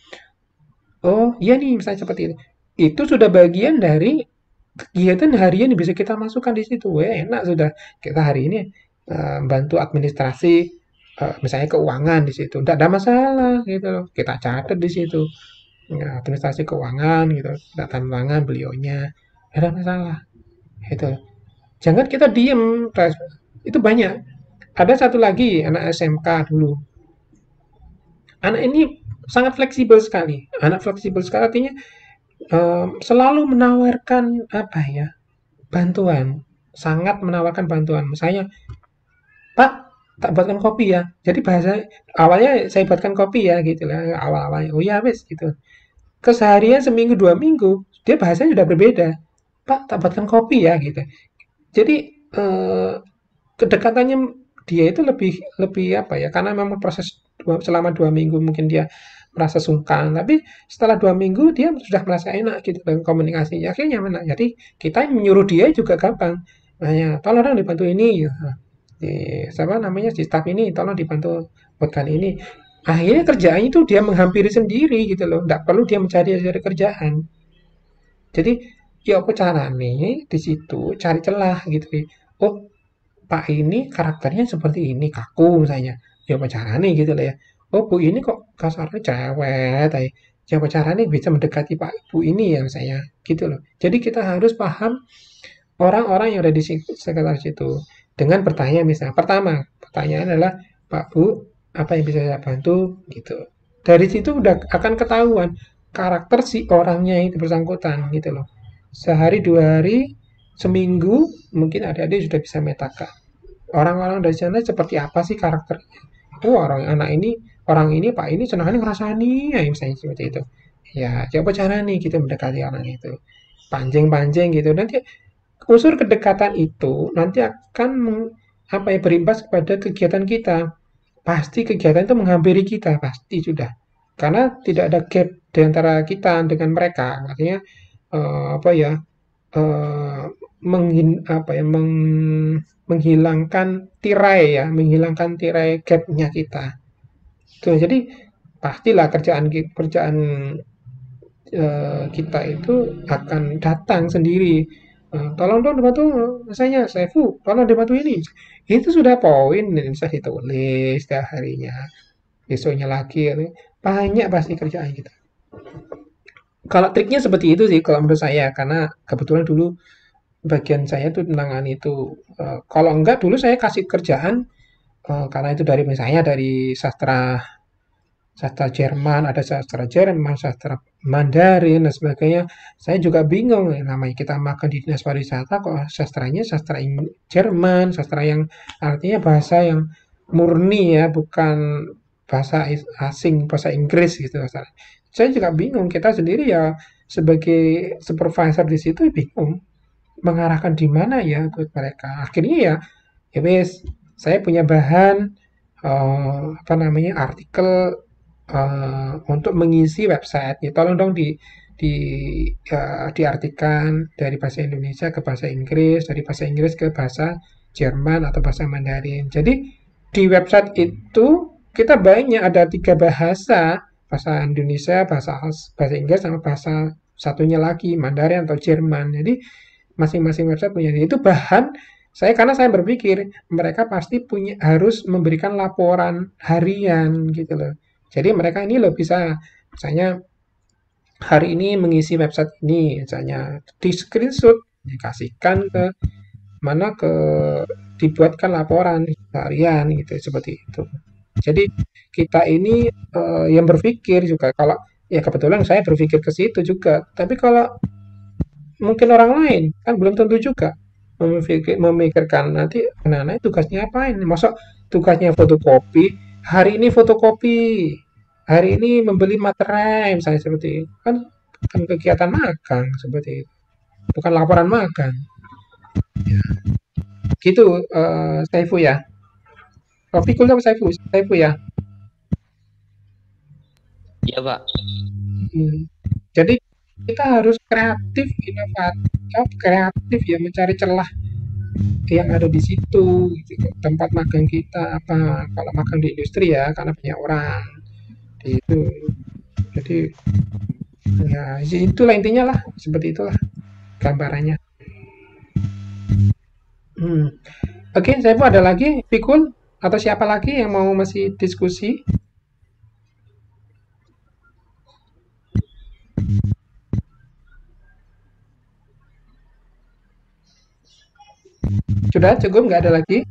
Oh, iya nih misalnya seperti itu. Itu sudah bagian dari kegiatan harian yang bisa kita masukkan di situ. Wah, enak sudah. Kita hari ini uh, bantu administrasi uh, misalnya keuangan di situ. Tidak ada masalah gitu loh. Kita catat di situ. Ya, administrasi keuangan gitu. Tidak tanda tangan beliaunya. Tidak ada masalah. Gitu. Jangan kita diem. Itu banyak. Ada satu lagi anak S M K dulu. Anak ini sangat fleksibel sekali. Anak fleksibel sekali artinya um, selalu menawarkan apa ya bantuan, sangat menawarkan bantuan. Misalnya, Pak, tak buatkan kopi ya. Jadi bahasa awalnya saya buatkan kopi ya gitu lah awal-awalnya. Oh ya wes gitu. Keseharian seminggu dua minggu dia bahasanya sudah berbeda. Pak, tak buatkan kopi ya gitu. Jadi eh, kedekatannya dia itu lebih lebih apa ya? Karena memang proses dua, selama dua minggu mungkin dia merasa sungkan, tapi setelah dua minggu dia sudah merasa enak gitu dengan komunikasinya, akhirnya nyaman. Jadi kita menyuruh dia juga gampang. Nah, tolong dong dibantu ini, di siapa namanya si staff ini, tolong dibantu buatkan ini. Akhirnya kerjaan itu dia menghampiri sendiri gitu loh, nggak perlu dia mencari cari kerjaan. Jadi ya apa caranya di situ cari celah gitu. Oh, Pak ini karakternya seperti ini, kaku misalnya. Ya apa caranya gitu lah ya. Oh Bu ini kok kasarnya cewek, tapi siapa caranya bisa mendekati Pak Bu ini ya misalnya gitu loh. Jadi kita harus paham orang-orang yang ada di sekitar situ dengan bertanya misalnya. Pertama, pertanyaan adalah Pak Bu, apa yang bisa saya bantu gitu. Dari situ udah akan ketahuan karakter si orangnya yang bersangkutan gitu loh. Sehari dua hari, seminggu mungkin adik-adik sudah bisa metakan. Orang-orang dari sana seperti apa sih karakternya? Oh orang anak ini orang ini Pak ini senangnya ngerasani ya misalnya seperti itu ya coba cara nih kita mendekati orang itu panjang-panjang gitu nanti unsur kedekatan itu nanti akan meng, apa ya berimbas kepada kegiatan kita pasti kegiatan itu menghampiri kita pasti sudah karena tidak ada gap di antara kita dengan mereka artinya uh, apa ya uh, menghin, apa ya meng, menghilangkan tirai ya menghilangkan tirai gapnya kita. Tuh, jadi pastilah kerjaan kerjaan uh, kita itu akan datang sendiri. Uh, tolong dong dibantu, misalnya Saifu, tolong dibantu ini. Itu sudah poin bisa ditulis setiap harinya. Besoknya lagi, banyak pasti kerjaan kita. Kalau triknya seperti itu sih, kalau menurut saya, karena kebetulan dulu bagian saya tuh menangani itu. Uh, kalau enggak dulu saya kasih kerjaan uh, karena itu dari misalnya dari sastra sastra Jerman, ada sastra Jerman, sastra Mandarin dan sebagainya. Saya juga bingung namanya kita makan di dinas pariwisata kok sastranya sastra Jerman, sastra yang artinya bahasa yang murni ya, bukan bahasa asing, bahasa Inggris gitu. Saya juga bingung, kita sendiri ya sebagai supervisor di situ bingung mengarahkan di mana ya buat mereka. Akhirnya ya, ya wes saya punya bahan eh, apa namanya artikel eh, untuk mengisi website. Ya, tolong dong di di ya, diartikan dari bahasa Indonesia ke bahasa Inggris, dari bahasa Inggris ke bahasa Jerman atau bahasa Mandarin. Jadi di website itu kita banyak ada tiga bahasa, bahasa Indonesia, bahasa bahasa Inggris sama bahasa satunya lagi Mandarin atau Jerman. Jadi masing-masing website punya itu bahan saya karena saya berpikir mereka pasti punya harus memberikan laporan harian gitu loh. Jadi mereka ini loh bisa misalnya hari ini mengisi website ini misalnya di screenshot dikasihkan ke mana ke dibuatkan laporan harian gitu seperti itu. Jadi kita ini eh, yang berpikir juga kalau ya kebetulan saya berpikir ke situ juga. Tapi kalau mungkin orang lain kan belum tentu juga memikir, memikirkan nanti anak-anak tugasnya apain. Masa tugasnya fotokopi, hari ini fotokopi, hari ini membeli materai misalnya seperti itu. Kan kan kegiatan magang seperti itu. Bukan laporan magang. Ya. Gitu eh Saifu ya. Fikul apa Saifu? Saifu ya. Iya, Pak. Hmm. Jadi kita harus kreatif, inovatif, kreatif ya mencari celah yang ada di situ gitu. Tempat magang kita apa kalau magang di industri ya karena banyak orang di itu. Jadi ya itulah intinya lah seperti itulah gambarannya. Hmm. Oke, okay, Saifu ada lagi Fikul atau siapa lagi yang mau masih diskusi? Sudah cukup nggak ada lagi?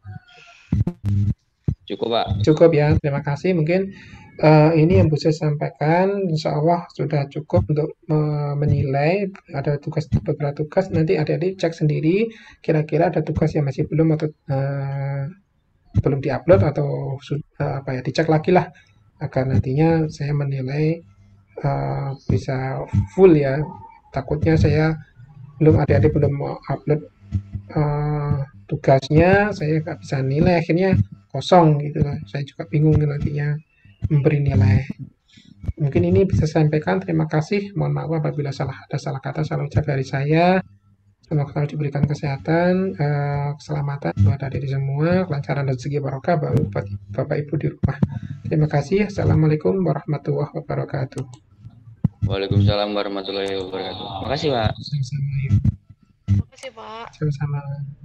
Cukup, Pak. Cukup ya, terima kasih. Mungkin uh, ini yang bisa saya sampaikan. Insya Allah sudah cukup untuk uh, menilai. Ada tugas beberapa tugas. Nanti adik-adik cek sendiri. Kira-kira ada tugas yang masih belum atau uh, belum diupload atau uh, apa ya dicek lagi lah agar nantinya saya menilai uh, bisa full ya. Takutnya saya belum adik-adik belum mau upload uh, tugasnya, saya nggak bisa nilai akhirnya kosong gitu lah. Saya juga bingung nantinya memberi nilai. Mungkin ini bisa saya sampaikan. Terima kasih. Mohon maaf apabila salah ada salah kata, salah ucap dari saya. Semoga selalu diberikan kesehatan, eh, keselamatan buat adik semua, kelancaran dan segi barokah buat Bapak Ibu di rumah. Terima kasih. Assalamualaikum warahmatullahi wabarakatuh. Waalaikumsalam warahmatullahi wabarakatuh. Makasih, Pak. Sama-sama. Terima kasih, Pak. Sama-sama.